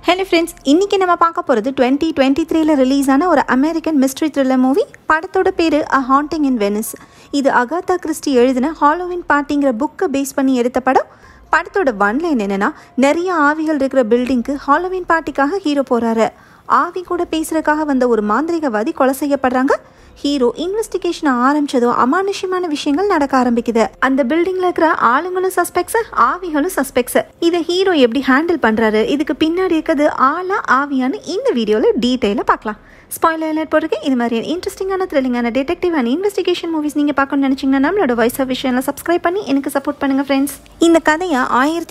Hello friends, இன்னைக்கு நம்ம பார்க்க போறது 2023ல ரிலீஸ் ஆன ஒரு அமெரிக்கன் மிஸ்ட்ரி த்ரில்லர் மூவி. படத்தோட பேரு A Haunting in Venice. இது அகாதா கிறிஸ்டி எழுதின ஹாலோவின் பார்ட்டிங்கிற புக்கை பேஸ் பண்ணி எடுத்த படம். படத்தோட ஒன்லைன் என்னன்னா, நிறைய ஆவிகள் இருக்கிற பில்டிங்க்கு ஹாலோவின் பார்ட்டிக்காக ஹீரோ போறாரு. ஆவி கூட பேசுறதுக்காக வந்த ஒரு மாந்திரிகவாதி கொலை செய்யப்படுறாங்க. ஹீரோ இன்வெஸ்டிகேஷன் ஆரம்பிச்சதும் அமானுஷ்யமான விஷயங்கள் நடக்க ஆரம்பிக்குது. அந்த பில்டிங்ல இருக்கிற ஆளுங்களும் சஸ்பெக்ட்ஸ், ஆவிகளும் சஸ்பெக்ட்ஸ். இதை ஹீரோ எப்படி ஹேண்டில் பண்றாரு, இதுக்கு பின்னாடி இருக்கிறது ஆளா ஆவியான்னு இந்த வீடியோல டீடைலா பார்க்கலாம். ஸ்பாயிலர் அலர்ட் போட்டிருக்கேன். இது மாதிரி இன்ட்ரெஸ்டிங்கான த்ரில்லிங்கான டிடெக்டிவ் அண்ட் இன்வெஸ்டிகேஷன் மூவிஸ் நீங்க பார்க்கணும்னு நினைச்சீங்கன்னா நம்மளோட வாய்ஸ் ஆஃப் விஷயம் சப்ஸ்கிரைப் பண்ணி எனக்கு சப்போர்ட் பண்ணுங்க ஃப்ரெண்ட்ஸ். இந்த கதையை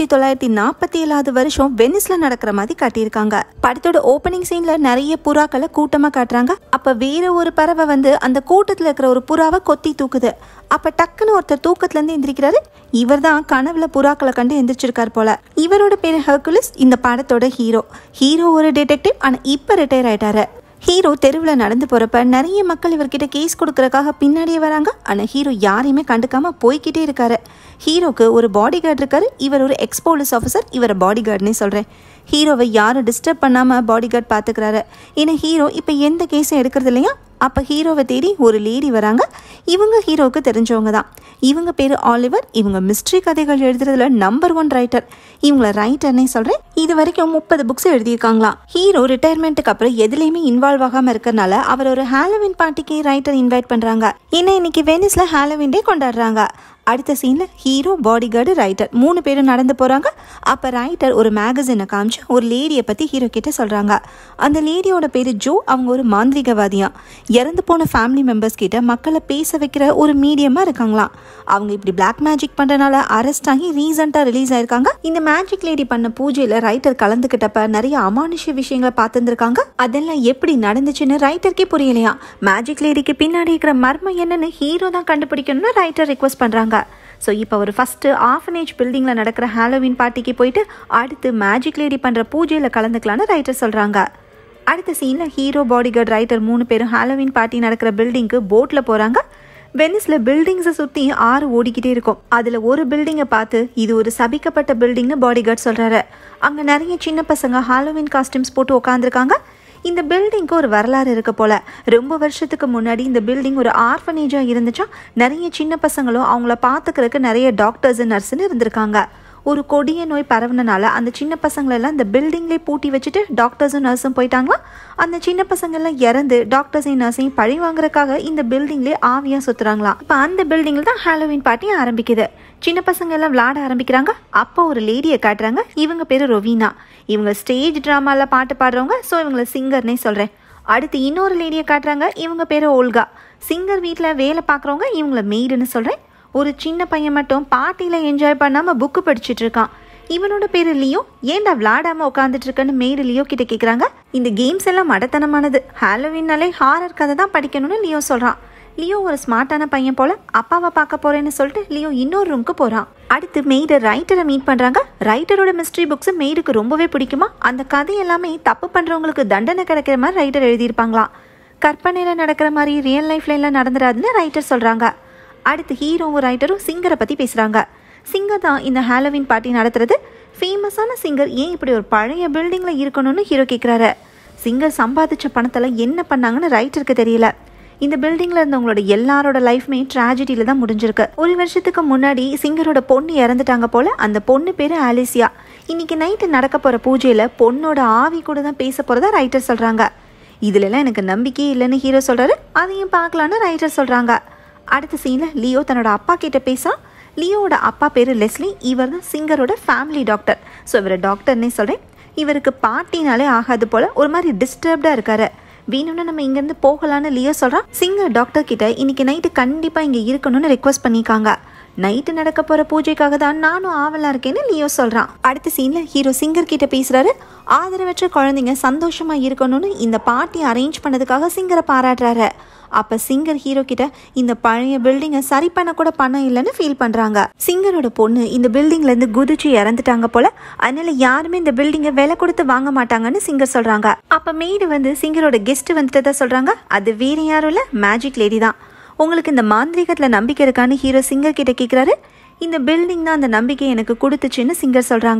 1947 வருஷம் வெனிஸ்ல நடக்கிற மாதிரி காட்டியிருக்காங்க. படத்தோட ஓப்பனிங் சீன்ல நிறைய புறாக்களை கூட்டமா காட்டுறாங்க. அப்ப வேற ஒரு பறவை வந்து அந்த கூட்டத்துல இருக்கிற ஒரு புறாவை கொத்தி தூக்குது. அப்ப டக்குன்னு ஒருத்தர் தூக்கத்துல இருந்து எந்திரிக்கிறாரு. இவர் தான் கனவுல புறாக்களை கண்டு எந்திரிச்சிருக்காரு போல. இவரோட பேரு ஹெர்குலிஸ். இந்த படத்தோட ஹீரோ ஒரு டிடெக்டிவ். ஆனா இப்ப ரிட்டையர் ஆயிட்டாரு. ஹீரோ தெருவில் நடந்து போறப்ப நிறைய மக்கள் இவர்கிட்ட கேஸ் கொடுக்கறதுக்காக பின்னாடியே வராங்க. ஆனா ஹீரோ யாரையுமே கண்டுக்காம போய்கிட்டே இருக்காரு. ஹீரோக்கு ஒரு பாடி கார்டு இருக்காரு. இவர் ஒரு எக்ஸ் போலீஸ் ஆஃபீஸர். இவரை பாடி கார்டுன்னே சொல்றேன். ஹீரோவை யாரும் டிஸ்டர்ப் பண்ணாம பாடி கார்டு பாத்துக்கிறாரு. ஏன்னா ஹீரோ இப்ப எந்த கேஸும் எடுக்கிறது இல்லையா. அப்ப ஹீரோவை தேடி ஒரு லேடி வராங்க. இவங்க ஹீரோவுக்கு தெரிஞ்சவங்க தான். இவங்க பேரு ஆலிவர். இவங்க மிஸ்ட்ரி கதைகள் எழுதுறதுல நம்பர் 1 ரைட்டர். இவங்கள ரைட்டர்னே சொல்றேன். இது வரைக்கும் 30 புக்ஸ் எழுதியிருக்காங்களாம். ஹீரோ ரிட்டையர்மெண்ட்டுக்கு அப்புறம் எதுலையுமே இன்வால்வ் ஆகாம இருக்கறனால அவர் ஒரு ஹாலோவின் பார்ட்டிக்கு ரைட்டர் இன்வைட் பண்றாங்க. ஏன்னா இன்னைக்கு வெனிஸ்ல ஹாலோவின் டே கொண்டாடுறாங்க. அடுத்த சீன்ல ஹீரோ, பாடி கார்டு, ரைட்டர் 3 பேரும் நடந்து போறாங்க. அப்ப ரைட்டர் ஒரு மேகசினை காமிச்சு ஒரு லேடியை பத்தி ஹீரோ கிட்ட சொல்றாங்க. அந்த லேடியோட பேரு ஜோ. அவங்க ஒரு மாந்திரிகவாதியா. இறந்து போன ஃபேமிலி மெம்பர்ஸ் கிட்ட மக்களை பேச வைக்கிற ஒரு மீடியமா இருக்காங்களாம். அவங்க இப்படி பிளாக் மேஜிக் பண்றதுனால அரெஸ்ட் ஆகி ரீசெண்டா ரிலீஸ் ஆயிருக்காங்க. இந்த மேஜிக் லேடி பண்ண பூஜையில ரைட்டர் கலந்துகிட்டப்ப நிறைய அமானுஷ்ய விஷயங்களை பார்த்துருக்காங்க. அதெல்லாம் எப்படி நடந்துச்சுன்னு ரைட்டருக்கே புரியலையா. மேஜிக் லேடிக்கு பின்னாடி இருக்கிற மர்மம் என்னன்னு ஹீரோ தான் கண்டுபிடிக்கணும்னு ரைட்டர் ரிக்வெஸ்ட் பண்றாங்க. ஸோ இப்போ ஒரு ஃபஸ்ட்டு ஆர்ஃபனேஜ் பில்டிங்கில் நடக்கிற ஹாலோவின் பார்ட்டிக்கு போயிட்டு அடுத்து மேஜிக் லேடி பண்ணுற பூஜையில் கலந்துக்கலான்னு ரைட்டர் சொல்கிறாங்க. அடுத்த சீனில் ஹீரோ, பாடி கார்டு, ரைட்டர் 3 பேரும் ஹாலோவின் பார்ட்டி நடக்கிற பில்டிங்க்கு போட்டில் போகிறாங்க. வெனிஸில் பில்டிங்ஸை சுற்றி 6 ஓடிக்கிட்டே இருக்கும். அதில் ஒரு பில்டிங்கை பார்த்து இது ஒரு சபிக்கப்பட்ட பில்டிங்னு பாடி கார்டு சொல்கிறாரு. அங்கே நிறைய சின்ன பசங்க ஹாலோவின் காஸ்டியூம்ஸ் போட்டு உட்காந்துருக்காங்க. இந்த பில்டிங்க்கு ஒரு வரலாறு இருக்க போல. ரொம்ப வருஷத்துக்கு முன்னாடி இந்த பில்டிங் ஒரு ஆர்ஃபனேஜா இருந்துச்சா. நிறைய சின்ன பசங்களும் அவங்கள பார்த்துக்கிறதுக்கு நிறைய டாக்டர்ஸ், நர்ஸ்ன்னு இருந்திருக்காங்க. ஒரு கொடிய நோய் பரவுனனால அந்த சின்ன பசங்களெல்லாம் இந்த பில்டிங்லேயே பூட்டி வச்சுட்டு டாக்டர்ஸும் நர்ஸும் போயிட்டாங்களா. அந்த சின்ன பசங்கள்லாம் இறந்து டாக்டர்ஸையும் நர்ஸையும் பழி வாங்குறதுக்காக இந்த பில்டிங்லேயே ஆவியாக சுற்றுறாங்களாம். இப்போ அந்த பில்டிங்கில் தான் ஹாலோவின் பார்ட்டி ஆரம்பிக்குது. சின்ன பசங்க எல்லாம் விளையாட ஆரம்பிக்கிறாங்க. அப்போ ஒரு லேடியை காட்டுறாங்க. இவங்க பேரு ரொவீனா. இவங்க ஸ்டேஜ் ட்ராமால பாட்டு பாடுறவங்க. ஸோ இவங்களை சிங்கர்னே சொல்றேன். அடுத்து இன்னொரு லேடியை காட்டுறாங்க. இவங்க பேரு ஓல்கா. சிங்கர் வீட்டில் வேலை பார்க்குறவங்க. இவங்கள மெய்டுன்னு சொல்றேன். ஒரு சின்ன பையன் மட்டும் பார்ட்டியில் என்ஜாய் பண்ணாம புக்கு படிச்சுட்டு இருக்கான். இவனோட பேரு லியோ. ஏன்டா விளையாடாம உட்காந்துட்டு இருக்கன்னு மெய்டு லியோ கிட்ட கேட்குறாங்க. இந்த கேம்ஸ் எல்லாம் மடத்தனமானது. ஹாலோவின்னாலே ஹாரர் கதை தான் படிக்கணும்னு லியோ சொல்றான். லியோ ஒரு ஸ்மார்ட்டான பையன் போல. அப்பாவை பார்க்க போறேன்னு சொல்லிட்டு லியோ இன்னொரு ரூமுக்கு போறான். அடுத்து மெய்டு ரைட்டரை மீட் பண்றாங்க. ரைட்டரோட மிஸ்ட்ரி புக்ஸ் மெய்டுக்கு ரொம்பவே பிடிக்குமா. அந்த கதை எல்லாமே தப்பு பண்றவங்களுக்கு தண்டனை கிடைக்கிற மாதிரி ரைட்டர் எழுதியிருப்பாங்களாம். கற்பனையில நடக்கிற மாதிரி ரியல் லைஃப்ல எல்லாம் நடந்துடாதுன்னு ரைட்டர் சொல்றாங்க. அடுத்து ஹீரோவும் ரைட்டரும் சிங்கரை பத்தி பேசுறாங்க. சிங்கர் தான் இந்த ஹாலோவின் பார்ட்டி நடத்துறது. ஃபேமஸான சிங்கர் ஏன் இப்படி ஒரு பழைய பில்டிங்ல இருக்கணும்னு ஹீரோ கேட்கிறாரு. சிங்கர் சம்பாதிச்ச பணத்தெல்லாம் என்ன பண்ணாங்கன்னு ரைட்டருக்கு தெரியல. இந்த பில்டிங்ல இருந்தவங்களோட எல்லாரோட லைஃப்மே ட்ராஜடியில தான் முடிஞ்சிருக்கு. ஒரு வருஷத்துக்கு முன்னாடி சிங்கரோட பொண்ணு இறந்துட்டாங்க போல. அந்த பொண்ணு பேரு ஆலிசியா. இன்னைக்கு நைட்டு நடக்க போற பூஜையில பொண்ணோட ஆவி கூட தான் பேச போறதா ரைட்டர் சொல்றாங்க. இதுல எல்லாம் எனக்கு நம்பிக்கையே இல்லைன்னு ஹீரோ சொல்றாரு. அதையும் பார்க்கலான்னு ரைட்டர் சொல்றாங்க. அடுத்த சீன்ல லியோ தன்னோட அப்பா கிட்ட பேசுறான். லியோவோட அப்பா பேரு லெஸ்லி. இவர் தான் சிங்கரோட ஃபேமிலி டாக்டர். ஸோ இவரை டாக்டர்னே சொல்றேன். இவருக்கு பார்ட்டினாலே ஆகாது போல. ஒரு மாதிரி டிஸ்டர்ப்டா இருக்காரு. வேணும்னா நம்ம இங்கேருந்து போகலான்னு லியோ சொல்கிறான். சிங்கர் டாக்டர் கிட்ட இன்னைக்கு நைட்டு கண்டிப்பாக இங்கே இருக்கணும்னு ரெக்வஸ்ட் பண்ணியிருக்காங்க. நைட்டு நடக்க போகிற பூஜைக்காக தான் நானும் ஆவலாக இருக்கேன்னு லியோ சொல்கிறான். அடுத்த சீனில் ஹீரோ சிங்கர் கிட்ட பேசுகிறாரு. ஆதரவற்ற குழந்தைங்க சந்தோஷமாக இருக்கணும்னு இந்த பார்ட்டி அரேஞ்ச் பண்ணதுக்காக சிங்கரை பாராட்டுறாரு. அப்ப சிங்கர் ஹீரோ கிட்ட இந்த பழைய பில்டிங்கை சரி பண்ண கூட பணம் இல்லைன்னு ஃபீல் பண்றாங்க. சிங்கரோட பொண்ணு இந்த பில்டிங்ல இருந்து குதிச்சு இறந்துட்டாங்க போல. அதனால யாருமே இந்த பில்டிங்கை விலை கொடுத்து வாங்க மாட்டாங்கன்னு சிங்கர் சொல்றாங்க. அப்ப மெய்டு வந்து சிங்கரோட கெஸ்ட் வந்துட்டதா சொல்றாங்க. அது வேற யாரும் இல்ல, மேஜிக் லேடி தான். உங்களுக்கு இந்த மாந்திரிகத்துல நம்பிக்கை இருக்கான்னு ஹீரோ சிங்கர் கிட்ட கேட்கிறாரு. இந்த பில்டிங் தான் அந்த நம்பிக்கை எனக்கு கொடுத்துச்சுன்னு சிங்கர் சொல்றாங்க.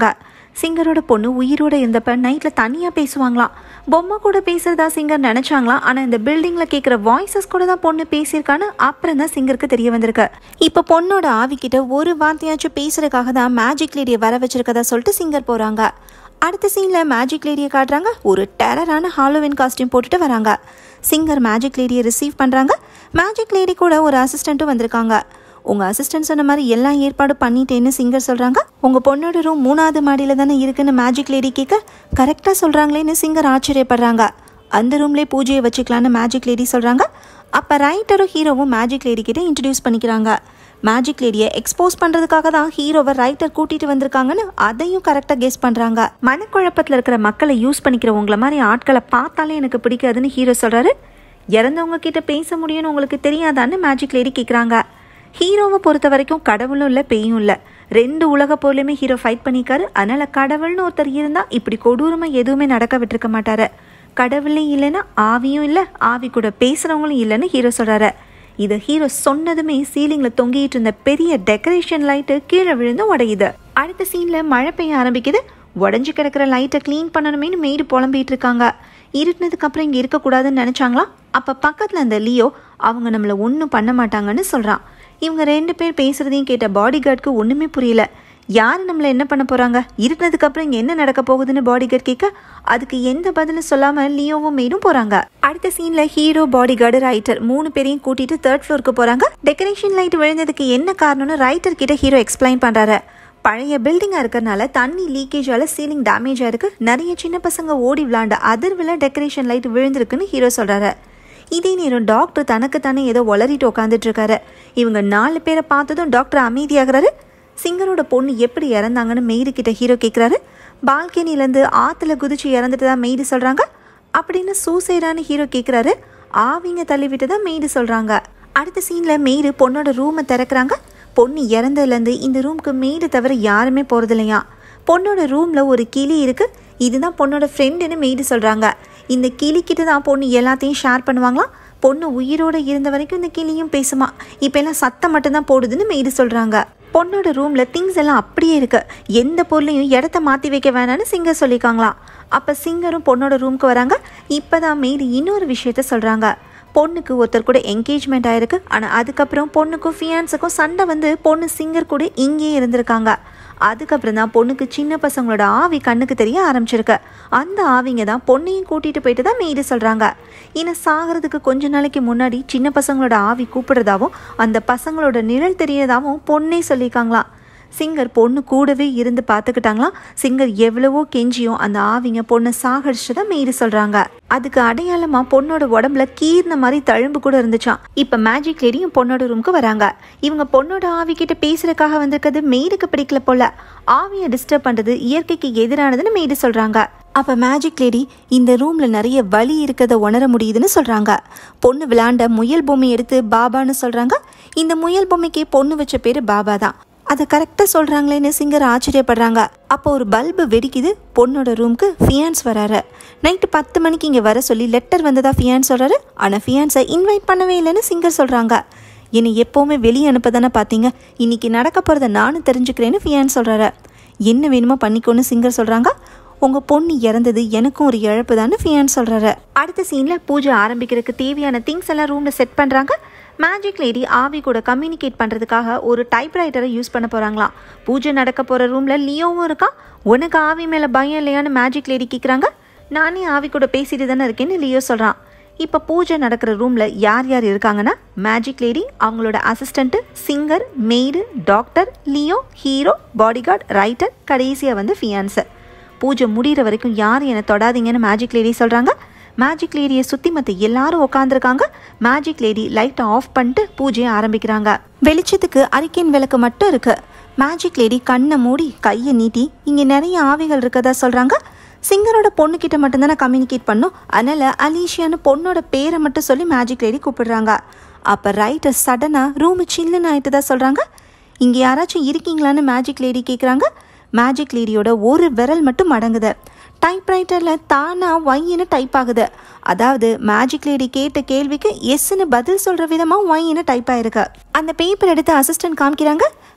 சிங்கரோட பொண்ணு உயிரோட இருந்தப்ப நைட்ல தனியா பேசுவாங்களாம். பொம்மை கூட பேசுறதா சிங்கர் நினைச்சாங்களாம். ஆனா இந்த பில்டிங்ல கேட்குற வாய்ஸஸ் கூட தான் பொண்ணு பேசியிருக்கான்னு அப்புறம் தான் சிங்கருக்கு தெரிய வந்திருக்கு. இப்போ பொண்ணோட ஆவிக்கிட்ட ஒரு வார்த்தையாச்சும் பேசுறதுக்காக தான் மேஜிக் லேடியை வர வச்சிருக்கதா சொல்லிட்டு சிங்கர் போறாங்க. அடுத்த சீன்ல மேஜிக் லேடியை காட்டுறாங்க. ஒரு டெரரான ஹாலோவின் காஸ்டியூம் போட்டுட்டு வராங்க. சிங்கர் மேஜிக் லேடியை ரிசீவ் பண்றாங்க. மேஜிக் லேடி கூட ஒரு அசிஸ்டண்ட்டும் வந்திருக்காங்க. உங்க அசிஸ்டன்ட் சொன்ன மாதிரி எல்லா ஏற்பாடு பண்ணிட்டேன்னு சிங்கர் சொல்றாங்க. உங்க பொண்ணோட ரூம் 3வது மாடியில தானே இருக்குன்னு மேஜிக் லேடி கேட்க கரெக்டா சொல்றாங்களேன்னு சிங்கர் ஆச்சரியப்படுறாங்க. அந்த ரூம்லேயே பூஜையை வச்சுக்கலான்னு மேஜிக் லேடி சொல்றாங்க. அப்போ ரைட்டரும் ஹீரோவும் மேஜிக் லேடி கிட்ட இன்ட்ரடியூஸ் பண்ணிக்கிறாங்க. மேஜிக் லேடியை எக்ஸ்போஸ் பண்ணுறதுக்காக தான் ஹீரோவை ரைட்டர் கூட்டிகிட்டு வந்திருக்காங்கன்னு அதையும் கரெக்டாக கெஸ் பண்ணுறாங்க. மனக்குழப்பத்தில் இருக்கிற மக்களை யூஸ் பண்ணிக்கிற உங்களை மாதிரி ஆட்களை பார்த்தாலே எனக்கு பிடிக்காதுன்னு ஹீரோ சொல்கிறாரு. இறந்தவங்க கிட்ட பேச முடியும்னு உங்களுக்கு தெரியாதான்னு மேஜிக் லேடி கேட்குறாங்க. ஹீரோவை பொறுத்த வரைக்கும் கடவுளும் இல்லை பேயும் இல்லை. 2 உலக போர்லையுமே ஹீரோ ஃபைட் பண்ணிக்காரு. அதனால் கடவுள்னு ஒருத்தர் இருந்தால் இப்படி கொடூரமாக எதுவுமே நடக்க விட்டுருக்க மாட்டார். கடவுளே இல்லைன்னா ஆவியும் இல்லை, ஆவி கூட பேசுகிறவங்களும் இல்லைன்னு ஹீரோ சொல்கிறாரு. இதை ஹீரோ சொன்னதுமே சீலிங்கில் தொங்கிட்டு இருந்த பெரிய டெக்கரேஷன் லைட்டு கீழே விழுந்து உடையுது. அடுத்த சீனில் மழை பெய்ய ஆரம்பிக்குது. உடஞ்சி கிடக்கிற லைட்டை க்ளீன் பண்ணணுமேனு மெய்டு புலம்பிட்டு இருக்காங்க. இருட்டினதுக்கு அப்புறம் இங்கே இருக்கக்கூடாதுன்னு நினச்சாங்களா? அப்போ பக்கத்தில் அந்த லியோ அவங்க நம்மளை ஒன்றும் பண்ண மாட்டாங்கன்னு சொல்கிறான். இவங்க 2 பேர் பேசுகிறதையும் கேட்ட பாடி கார்டுக்கு ஒன்றுமே புரியல. யார் நம்மளை என்ன பண்ண போகிறாங்க, இருட்டினதுக்கு அப்புறம் இங்கே என்ன நடக்க போகுதுன்னு பாடி கார்டு கேட்க அதுக்கு எந்த பதிலும் சொல்லாமல் லியோவும் மெய்டும் போகிறாங்க. அடுத்த சீனில் ஹீரோ, பாடி கார்டு, ரைட்டர் 3 பேரையும் கூட்டிட்டு 3rd ஃப்ளோருக்கு போகிறாங்க. டெக்கரேஷன் லைட் விழுந்ததுக்கு என்ன காரணம்னு ரைட்டர் கிட்ட ஹீரோ எக்ஸ்பிளைன் பண்ணுறாரு. பழைய பில்டிங்காக இருக்கிறனால தண்ணி லீக்கேஜால சீலிங் டேமேஜ் ஆயிருக்கு. நிறைய சின்ன பசங்க ஓடி விளாண்ட அதிர்வில் டெக்கரேஷன் லைட் விழுந்திருக்குன்னு ஹீரோ சொல்கிறாரு. இதே நேரம் டாக்டர் தனக்கு தானே ஏதோ உளறிட்டு உட்காந்துட்டு இருக்காரு. இவங்க 4 பேரை பார்த்ததும் டாக்டர் அமைதியாகிறாரு. சிங்கரோட பொண்ணு எப்படி இறந்தாங்கன்னு மெய்டு கிட்ட ஹீரோ கேட்குறாரு. பால்கனிலேருந்து ஆற்றுல குதிச்சு இறந்துட்டு தான் மெய்டு சொல்கிறாங்க. அப்படின்னு சூசைடான்னு ஹீரோ கேட்குறாரு. ஆவிங்க தள்ளிவிட்டு தான் மெய்டு சொல்கிறாங்க. அடுத்த சீனில் மெய்டு பொண்ணோட ரூமை திறக்கிறாங்க. பொண்ணு இறந்ததுலேருந்து இந்த ரூமுக்கு மெய்டு தவிர யாருமே போகிறது இல்லையா. பொண்ணோட ரூமில் ஒரு கிளி இருக்குது. இதுதான் பொண்ணோட ஃப்ரெண்டுன்னு மெய்டு சொல்கிறாங்க. இந்த கிளிக்கிட்ட தான் பொண்ணு எல்லாத்தையும் ஷேர் பண்ணுவாங்களாம். பொண்ணு உயிரோடு இருந்த வரைக்கும் இந்த கிளியும் பேசுமா. இப்போ எல்லாம் சத்தம் மட்டும்தான் போடுதுன்னு மெய்டு சொல்கிறாங்க. பொண்ணோட ரூமில் திங்ஸ் எல்லாம் அப்படியே இருக்கு. எந்த பொருளையும் இடத்த மாற்றி வைக்க வேணான்னு சிங்கர் சொல்லியிருக்காங்களாம். அப்போ சிங்கரும் பொண்ணோட ரூமுக்கு வராங்க. இப்போ தான் மெய்டு இன்னொரு விஷயத்த சொல்கிறாங்க. பொண்ணுக்கு ஒருத்தர் கூட என்கேஜ்மெண்ட் ஆயிருக்கு. ஆனால் அதுக்கப்புறம் பொண்ணுக்கும் ஃபியான்ஸுக்கும் சண்டை வந்து பொண்ணு சிங்கர் கூட இங்கேயே இருந்திருக்காங்க. அதுக்கப்புறம் தான் பொண்ணுக்கு சின்ன பசங்களோட ஆவி கண்ணுக்கு தெரிய ஆரம்பிச்சிருக்கு. அந்த ஆவிங்க தான் பொண்ணையும் கூட்டிகிட்டு போயிட்டு தான் மெய்டு சொல்கிறாங்க. இன்னும் சாகிறதுக்கு கொஞ்ச நாளைக்கு முன்னாடி சின்ன பசங்களோட ஆவி கூப்பிடுறதாவும் அந்த பசங்களோட நிழல் தெரியறதாவும் பொண்ணே சொல்லியிருக்காங்களாம். சிங்கர் பொண்ணு கூடவே இருந்து பார்த்துக்கிட்டாங்களாம். சிங்கர் எவ்வளவோ கெஞ்சியும் அந்த ஆவிங்க பொண்ணை சாகடிச்சதா மெய்டு சொல்கிறாங்க. அதுக்கு அடையாளமாக பொண்ணோட உடம்புல கீர்ன மாதிரி தழும்பு கூட இருந்துச்சான். இப்போ மேஜிக் லேடியும் பொண்ணோட ரூமுக்கு வராங்க. இவங்க பொண்ணோட ஆவிக்கிட்ட பேசுறதுக்காக வந்திருக்கிறது மெய்டுக்கு பிடிக்கல போல. ஆவியை டிஸ்டர்ப் பண்ணுறது இயற்கைக்கு எதிரானதுன்னு மெய்டு சொல்கிறாங்க. அப்போ மேஜிக் லேடி இந்த ரூமில் நிறைய வலி இருக்கிறத உணர முடியுதுன்னு சொல்கிறாங்க. பொண்ணு விளையாண்ட முயல் பொம்மை எடுத்து பாபான்னு சொல்கிறாங்க. இந்த முயல் பொம்மைக்கு பொண்ணு வச்ச பேர் பாபா தான். அதை கரெக்டாக சொல்கிறாங்களேன்னு சிங்கர் ஆச்சரியப்படுறாங்க. அப்போ ஒரு பல்பு வெடிக்குது. பொண்ணோட ரூமுக்கு ஃபியான்ஸ் வராரு. நைட்டு 10 மணிக்கு இங்கே வர சொல்லி லெட்டர் வந்ததா ஃபியான்ஸ் சொல்கிறாரு. ஆனால் ஃபியான்ஸை இன்வைட் பண்ணவே இல்லைன்னு சிங்கர் சொல்கிறாங்க. என்னை எப்போவுமே வெளியே அனுப்ப தானே பார்த்தீங்க, இன்னைக்கு நடக்க போகிறத நானும் தெரிஞ்சுக்கிறேன்னு ஃபியான்ஸ் சொல்கிறாரு. என்ன வேணுமோ பண்ணிக்கோன்னு சிங்கர் சொல்கிறாங்க. உங்கள் பொண்ணு இறந்தது எனக்கும் ஒரு இழப்பு தான்னு ஃபியான்ஸ் சொல்கிறாரு. அடுத்த சீனில் பூஜை ஆரம்பிக்கிறதுக்கு தேவையான திங்ஸ் எல்லாம் ரூமில் செட் பண்ணுறாங்க. மேஜிக் லேடி ஆவி கூட கம்யூனிகேட் பண்ணுறதுக்காக ஒரு டைப்ரைட்டரை யூஸ் பண்ண போகிறாங்களாம். பூஜை நடக்க போகிற ரூமில் லியோவும் இருக்கான். உனக்கு ஆவி மேலே பயம் இல்லையான்னு மேஜிக் லேடி கேட்குறாங்க. நானே ஆவி கூட பேசிட்டு தானே இருக்கேன்னு லியோ சொல்கிறான். இப்போ பூஜை நடக்கிற ரூமில் யார் யார் இருக்காங்கன்னா மேஜிக் லேடி, அவங்களோட assistant, singer, maid, doctor, Leo, hero, bodyguard, writer, கடைசியாக வந்து ஃபியான்ஸு. பூஜை முடிகிற வரைக்கும் யாரும் என்னை தொடாதீங்கன்னு மேஜிக் லேடி சொல்கிறாங்க. மேஜிக் லேடியை சுற்றி மற்ற எல்லாரும் உட்காந்துருக்காங்க. மேஜிக் லேடி லைட்டை ஆஃப் பண்ணிட்டு பூஜையை ஆரம்பிக்கிறாங்க. வெளிச்சத்துக்கு அரிக்கேன் விளக்கு மட்டும் இருக்கு. மேஜிக் லேடி கண்ணை மூடி கையை நீட்டி இங்கே நிறைய ஆவிகள் இருக்கதா சொல்கிறாங்க. சிங்கரோட பொண்ணுக்கிட்ட மட்டும்தானே கம்யூனிகேட் பண்ணும். அதனால் அலீஷியான்னு பொண்ணோட பேரை மட்டும் சொல்லி மேஜிக் லேடி கூப்பிடுறாங்க. அப்போ ரைட்டர் சடனாக ரூமு சில்லுன்னு ஆகிட்டு தான் சொல்கிறாங்க. இங்கே யாராச்சும் இருக்கீங்களான்னு மேஜிக் லேடி கேட்குறாங்க. மேஜிக் லேடியோட ஒரு விரல் மட்டும் மடங்குது. டைப்ரைட்டரில் தானாக ஒய்ன்னு டைப் ஆகுது. அதாவது மேஜிக் லேடி கேட்ட கேள்விக்கு எஸ்ன்னு பதில் சொல்கிற விதமாக ஒய்ன்னு டைப் ஆயிருக்கு. அந்த பேப்பர் எடுத்து அசிஸ்டன்ட் காமிக்கிறாங்க.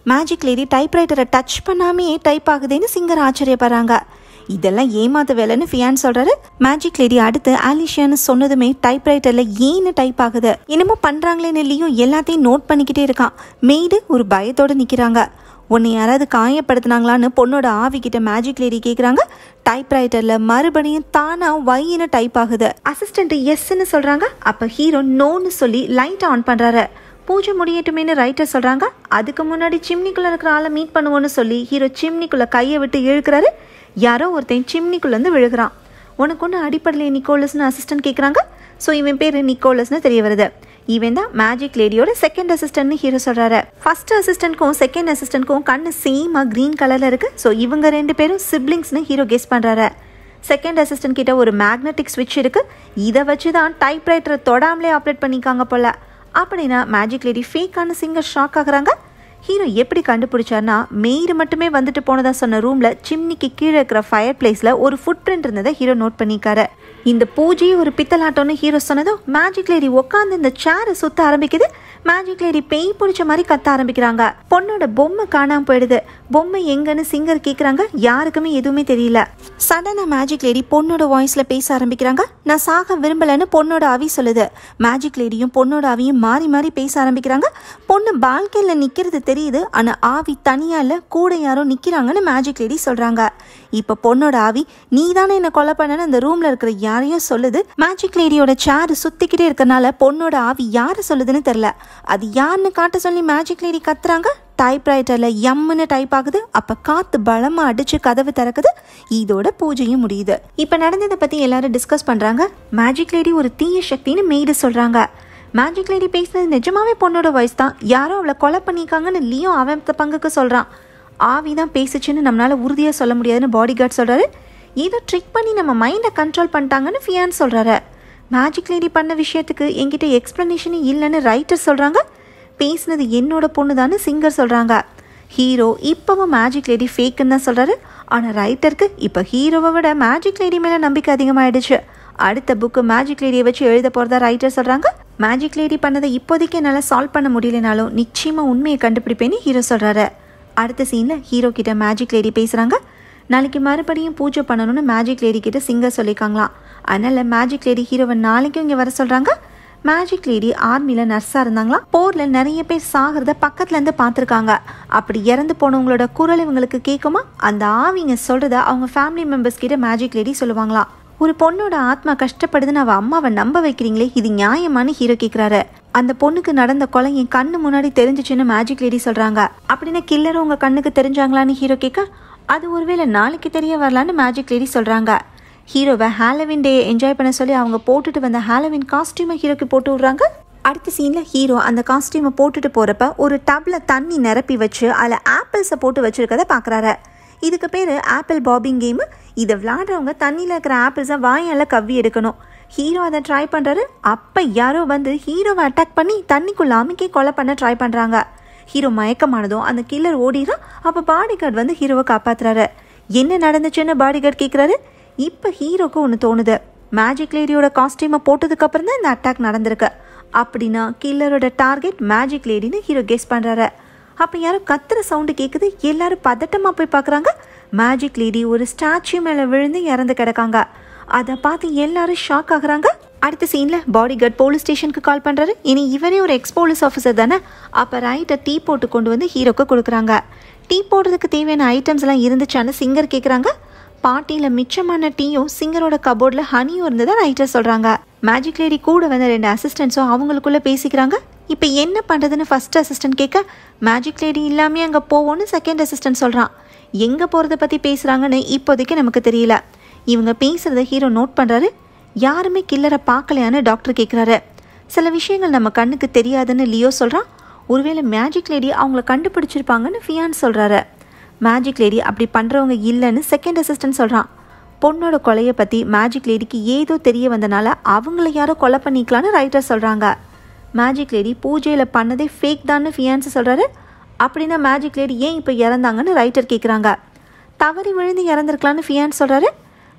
மேஜிக் லேடி டைப்ரைட்டரை டச் பண்ணாமே டைப் ஆகுதுன்னு சிங்கர் ஆச்சரியப்படுறாங்க. இதெல்லாம் ஏமாத்த வேலைன்னு ஃபியான் சொல்றாரு. மேஜிக் லேடி அடுத்து ஆலிஷியான்னு சொன்னதுமே டைப்ரைட்டர்ல ஏன்னு டைப் ஆகுது, என்னமோ பண்றாங்களேன்னு லியோ எல்லாத்தையும் நோட் பண்ணிக்கிட்டே இருக்கான். மெய்டு ஒரு பயத்தோட நிக்கிறாங்க. உன்னை யாராவது காயப்படுத்தினாங்களான்னு பொண்ணோட ஆவிக்கிட்ட மேஜிக் லேடி கேட்குறாங்க. டைப்ரைட்டர்ல மறுபடியும் தானா ஒய்ன்னு டைப் ஆகுது. அசிஸ்டன்ட் எஸ்ன்னு சொல்றாங்க. அப்ப ஹீரோ நோன்னு சொல்லி லைட் ஆன் பண்றாரு. பூஜை முடியட்டுமேனு ரைட்டர் சொல்றாங்க. அதுக்கு முன்னாடி சிம்னிக்குள்ள இருக்கிற ஆளை மீட் பண்ணுவோன்னு சொல்லி ஹீரோ சிம்னிக்குள்ள கையை விட்டு இழுக்கிறாரு. யாரோ ஒருத்தன் சிம்னிக்குள்ளேருந்து விழுகிறான். உனக்கு ஒன்று அடிப்படையில் நிக்கோலஸ்னு அசிஸ்டன்ட் கேட்குறாங்க. ஸோ இவன் பேர் நிக்கோலஸ்னு தெரிய வருது. இவன் தான் மேஜிக் லேடியோட செகண்ட் அசிஸ்டன்ட்னு ஹீரோ சொல்கிறாரு. ஃபர்ஸ்ட் அசிஸ்டன்ட்க்கும் செகண்ட் அசிஸ்டன்ட்க்கும் கண்ணு சேமாக க்ரீன் கலரில் இருக்குது. ஸோ இவங்க 2 பேரும் சிப்ளிங்ஸ்னு ஹீரோ கெஸ் பண்ணுறாரு. செகண்ட் அசிஸ்டன்ட் கிட்ட ஒரு மேக்னெட்டிக் ஸ்விட்ச் இருக்குது. இதை வச்சு தான் டைப்ரைட்டரை தொடாமலே ஆப்ரேட் பண்ணிக்காங்க போல. அப்படின்னா மேஜிக் லேடி ஃபேக்கான சிங்கர் ஷாக் ஆகுறாங்க. ஹீரோ எப்படி கண்டுபிடிச்சார்னா, மெய்டு மட்டுமே வந்துட்டு போனதா சொன்ன ரூமில் சிம்னிக்கு கீழே இருக்கிற ஃபயர் பிளேஸில் ஒரு ஃபுட் பிரிண்ட் இருந்ததை ஹீரோ நோட் பண்ணிக்காரு. இந்த பூஜையை ஒரு பித்தலாட்டம்னு ஹீரோ சொன்னதும் மேஜிக் லேடி உட்காந்து இந்த சேரை சுத்த ஆரம்பிக்குது. மேஜிக் லேடி பேய் பிடிச்ச மாதிரி கத்த ஆரம்பிக்கிறாங்க. பொண்ணோட பொம்மை காணாம போயிடுது. பொம்மை எங்கன்னு சிங்கர் கேட்குறாங்க. யாருக்குமே எதுவுமே தெரியல. சடனாக மேஜிக் லேடி பொண்ணோட வாய்ஸில் பேச ஆரம்பிக்கிறாங்க. நான் சாக விரும்பலைன்னு பொண்ணோட ஆவி சொல்லுது. மேஜிக் லேடியும் பொண்ணோட ஆவியும் மாறி மாறி பேச ஆரம்பிக்கிறாங்க. பொண்ணு பால்கனியில் நிற்கிறது தெரியுது. ஆனால் ஆவி தனியாக இல்லை, கூட யாரோ நிற்கிறாங்கன்னு மேஜிக் லேடி சொல்கிறாங்க. இப்போ பொண்ணோட ஆவி நீ தானே என்னை கொலை பண்ணன்னு அந்த ரூமில் இருக்கிற யாரையோ சொல்லுது. மேஜிக் லேடியோட சேர் சுற்றிக்கிட்டே இருக்கனால பொண்ணோட ஆவி யாரை சொல்லுதுன்னு தெரில. அது யாருன்னு காட்ட சொல்லி மேஜிக் லேடி கத்துறாங்க. டைப்ரைட்டர்ல எம்னு டைப் ஆகுது. அப்ப காத்து பலமா அடிச்சு கதவு திறக்குது. இதோட பூஜையும் முடியுது. இப்ப நடந்ததை பத்தி எல்லாரும் டிஸ்கஸ் பண்றாங்க. மேஜிக் லேடி ஒரு தீய சக்தின்னு மெய்டு சொல்றாங்க. மேஜிக் லேடி பேசுனது நிஜமாவே பொண்ணோட வாய்ஸ் தான். யாரோ அவளை கொலை பண்ணிக்காங்கன்னு லியோ அவன் பங்குக்கு சொல்றான். ஆவி தான் பேசுச்சுன்னு நம்மளால உறுதியா சொல்ல முடியாதுன்னு பாடி கார்டு சொல்றாரு. ஏதோ ட்ரிக் பண்ணி நம்ம மைண்டை கண்ட்ரோல் பண்ணிட்டாங்கன்னு ஃபியான் சொல்றாரு. மேஜிக் லேடி பண்ண விஷயத்துக்கு என்கிட்ட எக்ஸ்பிளனேஷனே இல்லைன்னு ரைட்டர் சொல்கிறாங்க. பேசினது என்னோட பொண்ணு தான்னு சிங்கர் சொல்கிறாங்க. ஹீரோ இப்போவும் மேஜிக் லேடி ஃபேக்குன்னு தான் சொல்கிறாரு. ஆனால் ரைட்டருக்கு இப்போ ஹீரோவை விட மேஜிக் லேடி மேலே நம்பிக்கை அதிகமாகிடுச்சு. அடுத்த புக்கு மேஜிக் லேடியை வச்சு எழுத போகிறதா ரைட்டர் சொல்கிறாங்க. மேஜிக் லேடி பண்ணதை இப்போதைக்கு என்னால் சால்வ் பண்ண முடியலனாலும் நிச்சயமாக உண்மையை கண்டுபிடிப்பேன்னு ஹீரோ சொல்கிறாரு. அடுத்த சீனில் ஹீரோ கிட்ட மேஜிக் லேடி பேசுகிறாங்க. நாளைக்கு மறுபடியும் பூஜை பண்ணணும்னு மேஜிக் லேடி கிட்ட சிங்கர் சொல்லியிருக்காங்களாம். அதனால் மேஜிக் லேடி ஹீரோவை நாளைக்கும் இங்கே வர சொல்கிறாங்க. மேஜிக் லேடி ஆர்மியில் நர்ஸாக இருந்தாங்களாம். போரில் நிறைய பேர் சாகிறத பக்கத்துலேருந்து பார்த்துருக்காங்க. அப்படி இறந்து போனவங்களோட குரல் இவங்களுக்கு கேட்குமா? அந்த ஆவிங்க சொல்கிறத அவங்க ஃபேமிலி மெம்பர்ஸ் கிட்ட மேஜிக் லேடி சொல்லுவாங்களாம். ஒரு பொண்ணோட ஆத்மா கஷ்டப்படுதுன்னு அவள் அம்மாவை நம்ப வைக்கிறீங்களே, இது நியாயமானு ஹீரோ கேட்குறாரு. அந்த பொண்ணுக்கு நடந்த கொலை என் கண்ணு முன்னாடி தெரிஞ்சிச்சுன்னு மேஜிக் லேடி சொல்கிறாங்க. அப்படின்னா கில்லர் உங்கள் கண்ணுக்கு தெரிஞ்சாங்களான்னு ஹீரோ கேட்க, அது ஒருவேளை நாளைக்கு தெரிய வரலான்னு மேஜிக் லேடி சொல்கிறாங்க. ஹீரோவை ஹாலோவின் டே என்ஜாய் பண்ண சொல்லி அவங்க போட்டுட்டு வந்த ஹாலோவின் காஸ்டியூமை ஹீரோக்கு போட்டு விட்றாங்க. அடுத்த சீனில் ஹீரோ அந்த காஸ்டியூமை போட்டுட்டு போகிறப்ப ஒரு டப்பில் தண்ணி நிரப்பி வச்சு அதில் ஆப்பிள்ஸை போட்டு வச்சுருக்கதை பார்க்குறாரு. இதுக்கு பேர் ஆப்பிள் பாபிங் கேமு. இதை விளையாடுறவங்க தண்ணியில் இருக்கிற ஆப்பிள்ஸை வாயால் கவ்வி எடுக்கணும். ஹீரோ அதை ட்ரை பண்ணுறாரு. அப்போ யாரோ வந்து ஹீரோவை அட்டாக் பண்ணி தண்ணிக்குள்ள அமுக்கி கொலை பண்ண ட்ரை பண்ணுறாங்க. ஹீரோ மயக்கமானதும் அந்த கில்லர் ஓடிறான். அப்போ பாடி கார்டு வந்து ஹீரோவை காப்பாற்றுறாரு. என்ன நடந்துச்சுன்னு பாடி கார்டு கேட்குறாரு. இப்போ ஹீரோக்கு ஒன்று தோணுது. மேஜிக் லேடியோட காஸ்டியூமை போட்டதுக்கப்புறம் தான் இந்த அட்டாக் நடந்திருக்கு. அப்படின்னா கில்லரோட டார்கெட் மேஜிக் லேடின்னு ஹீரோ கெஸ் பண்ணுறாரு. அப்போ யாரும் கத்துற சவுண்டு கேட்குது. எல்லாரும் பதட்டமாக போய் பார்க்குறாங்க. மேஜிக் லேடி ஒரு ஸ்டாச்சு மேலே விழுந்து இறந்து கிடக்காங்க. அதை பார்த்து எல்லாரும் ஷாக் ஆகுறாங்க. அடுத்த சீனில் பாடி கார்டு போலீஸ் ஸ்டேஷனுக்கு கால் பண்ணுறாரு. இனி இவரே ஒரு எக்ஸ் போலீஸ் ஆஃபீஸர் தானே. அப்போ ரைட்டை டீ போட்டு கொண்டு வந்து ஹீரோக்கு கொடுக்குறாங்க. டீ போடுறதுக்கு தேவையான ஐட்டம்ஸ் எல்லாம் இருந்துச்சான்னு சிங்கர் கேட்குறாங்க. பார்ட்டியில் மிச்சமான டீயும் சிங்கரோட கபோர்டில் ஹனியும் இருந்ததா ரைட்டர் சொல்கிறாங்க. மேஜிக் லேடி கூட வந்த 2 அசிஸ்டன்ஸும் அவங்களுக்குள்ளே பேசிக்கிறாங்க. இப்போ என்ன பண்ணுறதுன்னு ஃபர்ஸ்ட் அசிஸ்டன்ட் கேட்க, மேஜிக் லேடி இல்லாமே அங்கே போவோன்னு செகண்ட் அசிஸ்டன்ட் சொல்கிறான். எங்கே போகிறத பற்றி பேசுகிறாங்கன்னு இப்போதைக்கு நமக்கு தெரியல. இவங்க பேசுகிறத ஹீரோ நோட் பண்ணுறாரு. யாருமே கில்லரை பார்க்கலையான்னு டாக்டர் கேட்குறாரு. சில விஷயங்கள் நம்ம கண்ணுக்கு தெரியாதுன்னு லியோ சொல்கிறான். ஒருவேளை மேஜிக் லேடி அவங்கள கண்டுபிடிச்சிருப்பாங்கன்னு ஃபியான் சொல்கிறாரு. மேஜிக் லேடி அப்படி பண்ணுறவங்க இல்லைன்னு செகண்ட் அசிஸ்டன்ட் சொல்கிறான். பொண்ணோட கொலையை பற்றி மேஜிக் லேடிக்கு ஏதோ தெரிய வந்தனால அவங்கள யாரோ கொலை பண்ணிக்கலான்னு ரைட்டர் சொல்கிறாங்க. மேஜிக் லேடி பூஜையில் பண்ணதே ஃபேக் தான்னு ஃபியான்ஸ் சொல்கிறாரு. அப்படின்னா மேஜிக் லேடி ஏன் இப்போ இறந்தாங்கன்னு ரைட்டர் கேட்குறாங்க. தவறி விழுந்து இறந்துருக்கலான்னு ஃபியான்ஸ் சொல்கிறாரு.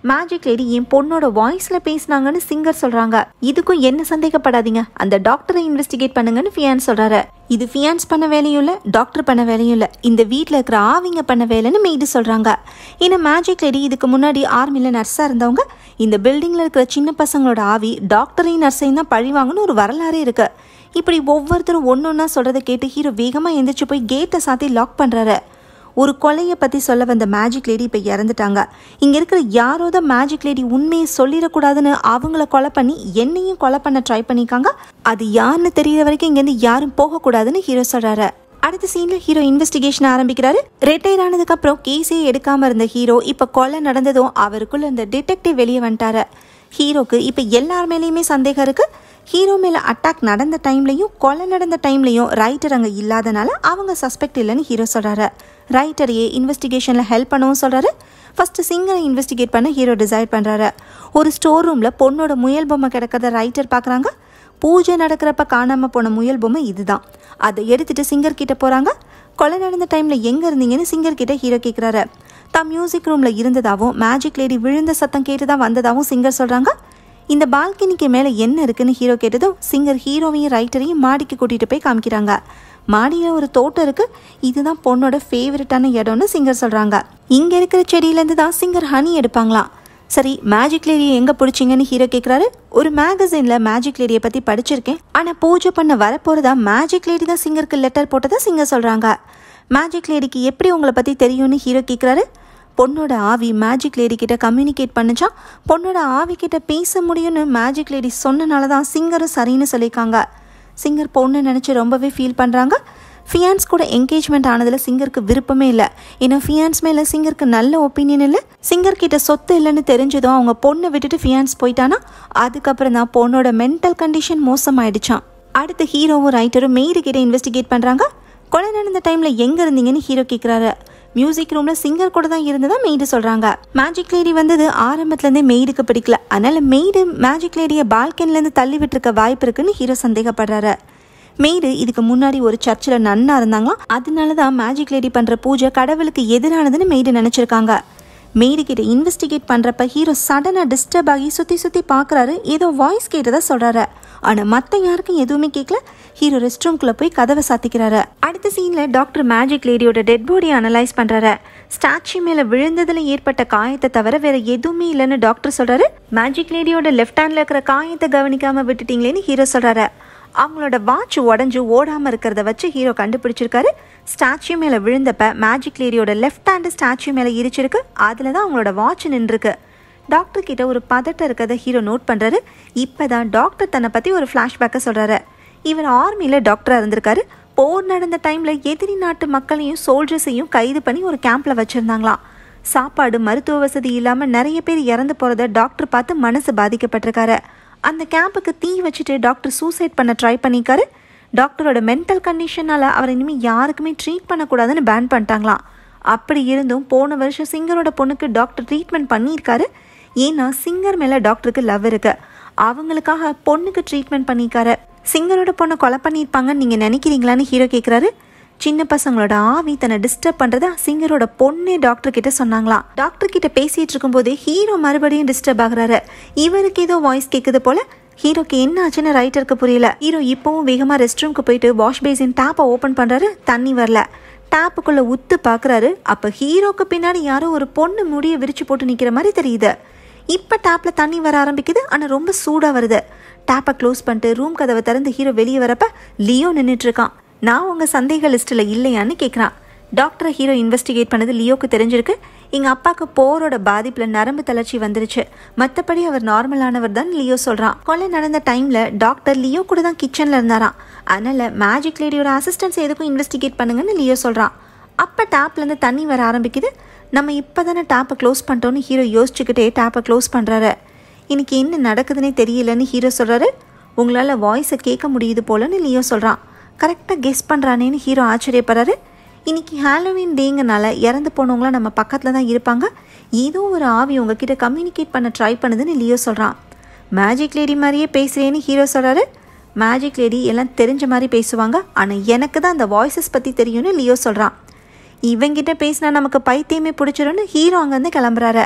மேஜிக் லேடி என் பொண்ணோட வாய்ஸ்ல பேசினாங்கன்னு சிங்கர் சொல்றாங்க. இதுக்கும் என்ன சந்தேகப்படாதீங்க, அந்த டாக்டரை இன்வெஸ்டிகேட் பண்ணுங்கன்னு ஃபியான்ஸ் சொல்றாரு. இது ஃபியான்ஸ் பண்ண வேலையும் இல்லை, டாக்டர் பண்ண வேலையும் இல்லை, இந்த வீட்டில் இருக்கிற ஆவிங்க பண்ண வேலைன்னு மெய்டு சொல்றாங்க. ஏன்னா மேஜிக் லேடி இதுக்கு முன்னாடி ஆர்மியில் நர்ஸாக இருந்தவங்க. இந்த பில்டிங்கில் இருக்கிற சின்ன பசங்களோட ஆவி டாக்டரையும் நர்ஸையும் தான் பழிவாங்கன்னு ஒரு வரலாறே இருக்கு. இப்படி ஒவ்வொருத்தரும் ஒன்னொன்னா சொல்றதை கேட்டு ஹீரோ வேகமாக எந்திரிச்சு போய் கேட்டை சாத்தி லாக் பண்றாரு. ஒரு கொலையை பற்றி சொல்ல வந்த மேஜிக் லேடி இப்போ இறந்துட்டாங்க. இங்கே இருக்கிற யாரோ தான் மேஜிக் லேடி உண்மையை சொல்லிடக்கூடாதுன்னு அவங்கள கொலை பண்ணி என்னையும் கொலை பண்ண ட்ரை பண்ணிக்காங்க. அது யாருன்னு தெரியற வரைக்கும் இங்கேருந்து யாரும் போகக்கூடாதுன்னு ஹீரோ சொல்கிறாரு. அடுத்த சீனில் ஹீரோ இன்வெஸ்டிகேஷன் ஆரம்பிக்கிறாரு. ரிட்டையர் ஆனதுக்கப்புறம் கேஸே எடுக்காமல் இருந்த ஹீரோ இப்போ கொலை நடந்ததும் அவருக்குள்ள இந்த டிடெக்டிவ் வெளியே வந்துட்டாரு. ஹீரோக்கு இப்போ எல்லார் மேலேயுமே சந்தேகம் இருக்குது. ஹீரோ மேலே அட்டாக் நடந்த டைம்லையும் கொலை நடந்த டைம்லையும் ரைட்டர் அங்கே இல்லாதனால அவங்க சஸ்பெக்ட் இல்லைன்னு ஹீரோ சொல்கிறாரு. ரைட்டரையே இன்வெஸ்டிகேஷனில் ஹெல்ப் பண்ணவும் சொல்கிறாரு. ஃபஸ்ட்டு சிங்கரை இன்வெஸ்டிகேட் பண்ண ஹீரோ டிசைட் பண்ணுறாரு. ஒரு ஸ்டோர் ரூமில் பொண்ணோட முயல் பொம்மை கிடக்கிறத ரைட்டர் பார்க்குறாங்க. பூஜை நடக்கிறப்ப காணாமல் போன முயல் பொம்மை இதுதான். அதை எடுத்துகிட்டு சிங்கர் கிட்ட போகிறாங்க. கொலை நடந்த டைமில் எங்கே இருந்தீங்கன்னு சிங்கர் கிட்ட ஹீரோ கேட்குறாரு. தான் மியூசிக் ரூமில் இருந்ததாகவும் மேஜிக் லேடி விழுந்த சத்தம் கேட்டு தான் வந்ததாகவும் சிங்கர் சொல்கிறாங்க. இந்த பால்கனிக்கு மேலே என்ன இருக்குன்னு ஹீரோ கேட்டதும் சிங்கர் ஹீரோவையும் ரைட்டரையும் மாடிக்கு கூட்டிகிட்டு போய் காமிக்கிறாங்க. மாடியில் ஒரு தோட்டம் இருக்குது, இதுதான் பொண்ணோட ஃபேவரட்டான இடம்னு சிங்கர் சொல்கிறாங்க. இங்கே இருக்கிற செடியிலேருந்து தான் சிங்கர் ஹனி எடுப்பாங்களாம். சரி, மேஜிக் லேடியை எங்கே பிடிச்சிங்கன்னு ஹீரோ கேட்குறாரு. ஒரு மேகசினில் மேஜிக் லேடியை பற்றி படிச்சிருக்கேன், ஆனால் பூஜை பண்ண வரப்போகிறதா மேஜிக் லேடி தான் சிங்கருக்கு லெட்டர் போட்டதா சிங்கர் சொல்கிறாங்க. மேஜிக் லேடிக்கு எப்படி உங்களை பற்றி தெரியும்னு ஹீரோ கேட்குறாரு. பொண்ணோட ஆவி மேஜிக் லேடி கிட்ட கம்யூனிகேட் பண்ணிச்சா, பொண்ணோட ஆவி கிட்ட பேச முடியும்னு மேஜிக் லேடி சொன்னனால தான் சிங்கரும் சரின்னு சொல்லியிருக்காங்க. சிங்கர் பொண்ணு நினச்சி ரொம்பவே ஃபீல் பண்ணுறாங்க. ஃபியான்ஸ் கூட என்கேஜ்மெண்ட் ஆனதில் சிங்கருக்கு விருப்பமே இல்லை. ஏன்னா ஃபியான்ஸ் மேலே சிங்கருக்கு நல்ல ஒப்பீனியன் இல்லை. சிங்கர் கிட்ட சொத்து இல்லைன்னு தெரிஞ்சதும் அவங்க பொண்ணை விட்டுட்டு ஃபியான்ஸ் போயிட்டானா அதுக்கப்புறம் தான் பொண்ணோட மென்டல் கண்டிஷன் மோசமாயிடுச்சான். அடுத்து ஹீரோவும் ரைட்டரும் மெய்டு கிட்ட இன்வெஸ்டிகேட் பண்ணுறாங்க. கொலை நடந்த டைமில் எங்கே இருந்தீங்கன்னு ஹீரோ கேட்குறாரு. மியூசிக் ரூமில் சிங்கர் கூட தான் இருந்ததா மெய்டு சொல்கிறாங்க. மேஜிக் லேடி வந்தது ஆரம்பத்துலேருந்தே மெய்டுக்கு பிடிக்கல, அதனால் மெய்டு மேஜிக் லேடியை பால்கனிலேருந்து தள்ளி விட்டுருக்க வாய்ப்பு இருக்குன்னு ஹீரோ சந்தேகப்படுறாரு. மெய்டு இதுக்கு முன்னாடி ஒரு சர்ச்சில் நன்னா இருந்தாங்களாம், அதனால தான் மேஜிக் லேடி பண்ணுற பூஜை கடவுளுக்கு எதிரானதுன்னு மெய்டு நினச்சிருக்காங்க. மெய்டு கிட்ட இன்வெஸ்டிகேட் பண்ணுறப்ப ஹீரோ சடனாக டிஸ்டர்ப் ஆகி சுற்றி சுற்றி பார்க்குறாரு. ஏதோ வாய்ஸ் கேட்டதா சொல்கிறாரு. ஆனால் மற்ற யாருக்கும் எதுவுமே கேட்கல. ஹீரோ ரெஸ்ட் ரூம்குள்ளே போய் கதவை சாத்திக்கிறாரு. அடுத்த சீனில் டாக்டர் மேஜிக் லேடியோட டெட் பாடியை அனலைஸ் பண்ணுறாரு. ஸ்டாச்சு மேலே விழுந்ததில் ஏற்பட்ட காயத்தை தவிர வேற எதுவுமே இல்லைன்னு டாக்டர் சொல்கிறாரு. மேஜிக் லேடியோட லெஃப்ட் ஹேண்டில் இருக்கிற காயத்தை கவனிக்காமல் விட்டுட்டீங்களேன்னு ஹீரோ சொல்கிறாரு. அவங்களோட வாட்ச் உடஞ்சு ஓடாமல் இருக்கிறத வச்சு ஹீரோ கண்டுபிடிச்சிருக்காரு. ஸ்டாச்சு மேலே விழுந்தப்ப மேஜிக் லேடியோட லெஃப்ட் ஹேண்டு ஸ்டாச்சு மேலே இரிச்சிருக்கு, அதில் தான் அவங்களோட வாட்ச் நின்றுருக்கு. டாக்டர் கிட்ட ஒரு பதட்டம் இருக்கிறத ஹீரோ நோட் பண்ணுறாரு. இப்போ தான் டாக்டர் தன்னை பற்றி ஒரு ஃப்ளாஷ்பேக்கை சொல்கிறாரு. இவர் ஆர்மியில் டாக்டராக இருந்திருக்காரு. போர் நடந்த டைமில் எதிரி நாட்டு மக்களையும் சோல்ஜர்ஸையும் கைது பண்ணி ஒரு கேம்பில் வச்சுருந்தாங்களாம். சாப்பாடு மருத்துவ வசதி இல்லாமல் நிறைய பேர் இறந்து போகிறத டாக்டர் பார்த்து மனசு பாதிக்கப்பட்டிருக்காரு. அந்த கேம்புக்கு தீ வச்சுட்டு டாக்டர் சூசைட் பண்ண ட்ரை பண்ணியிருக்காரு. டாக்டரோட மென்டல் கண்டிஷனால் அவரை இனிமேல் யாருக்குமே ட்ரீட் பண்ணக்கூடாதுன்னு பேன் பண்ணிட்டாங்களாம். அப்படி இருந்தும் போன வருஷம் சிங்கரோட பொண்ணுக்கு டாக்டர் ட்ரீட்மெண்ட் பண்ணியிருக்காரு. ஏன்னா சிங்கர் மேலே டாக்டருக்கு லவ் இருக்கு, அவங்களுக்காக பொண்ணுக்கு ட்ரீட்மெண்ட் பண்ணியிருக்காரு. சிங்கரோட பொண்ணை கொலை பண்ணியிருப்பாங்கன்னு நீங்கள் நினைக்கிறீங்களான்னு ஹீரோ கேட்குறாரு. சின்ன பசங்களோட ஆவி தன்னை டிஸ்டர்ப் பண்ணுறதா சிங்கரோட பொண்ணே டாக்டர் கிட்ட சொன்னாங்களாம். டாக்டர் கிட்ட பேசிகிட்டு இருக்கும்போது ஹீரோ மறுபடியும் டிஸ்டர்ப் ஆகுறாரு. இவருக்கு ஏதோ வாய்ஸ் கேட்குது போல. ஹீரோக்கு என்ன ஆச்சுன்னு ரைட்டருக்கு புரியல. ஹீரோ இப்போவும் வேகமாக ரெஸ்ட் ரூம்க்கு போயிட்டு வாஷ் பேசின் டேப்பை ஓப்பன் பண்ணுறாரு. தண்ணி வரல. டேப்புக்குள்ளே உத்து பார்க்குறாரு. அப்போ ஹீரோக்கு பின்னாடி யாரோ ஒரு பொண்ணு முடியை விரிச்சு போட்டு நிற்கிற மாதிரி தெரியுது. இப்போ டேப்பில் தண்ணி வர ஆரம்பிக்குது, ஆனால் ரொம்ப சூடாக வருது. டேப்பை க்ளோஸ் பண்ணிட்டு ரூம் கதவை திறந்து ஹீரோ வெளியே வரப்ப லியோ நின்றுட்டுருக்கான். நான் உங்கள் சந்தேக லிஸ்ட்டில் இல்லையான்னு கேட்குறான். டாக்டரை ஹீரோ இன்வெஸ்டிகேட் பண்ணது லியோக்கு தெரிஞ்சிருக்கு. எங்கள் அப்பாவுக்கு போரோட பாதிப்பில் நரம்பு தளர்ச்சி வந்துருச்சு, மற்றபடி அவர் நார்மலானவர் தான் லியோ சொல்கிறான். கொலை நடந்த டைமில் டாக்டர் லியோ கூட தான் கிச்சனில் இருந்தாராம். அதனால் மேஜிக் லேடியோட அசிஸ்டன்ஸ் எதுக்கும் இன்வெஸ்டிகேட் பண்ணுங்கன்னு லியோ சொல்கிறான். அப்போ டேப்லேருந்து தண்ணி வர ஆரம்பிக்குது. நம்ம இப்போ தானே டேப்பை க்ளோஸ் பண்ணிட்டோன்னு ஹீரோ யோசிச்சுக்கிட்டே டேப்பை க்ளோஸ் பண்ணுறாரு. இன்னைக்கு என்ன நடக்குதுன்னே தெரியலன்னு ஹீரோ சொல்கிறாரு. உங்களால் வாய்ஸை கேட்க முடியுது போலன்னு லியோ சொல்கிறான். கரெக்டாக கெஸ் பண்ணுறானேன்னு ஹீரோ ஆச்சரியப்படுறாரு. இன்றைக்கி ஹாலோவீன் டேங்கனால இறந்து போனவங்களாம் நம்ம பக்கத்தில் தான் இருப்பாங்க. ஏதோ ஒரு ஆவி உங்ககிட்ட கம்யூனிகேட் பண்ண ட்ரை பண்ணுதுன்னு லியோ சொல்கிறான். மேஜிக் லேடி மாதிரியே பேசுகிறேன்னு ஹீரோ சொல்கிறாரு. மேஜிக் லேடி எல்லாம் தெரிஞ்ச மாதிரி பேசுவாங்க, ஆனால் எனக்கு தான் அந்த வாய்ஸஸ் பற்றி தெரியும்னு லியோ சொல்கிறான். இவங்கிட்ட பேசினா நமக்கு பைத்தியமே பிடிச்சிரும்னு ஹீரோ அங்கேருந்து கிளம்புறாரு.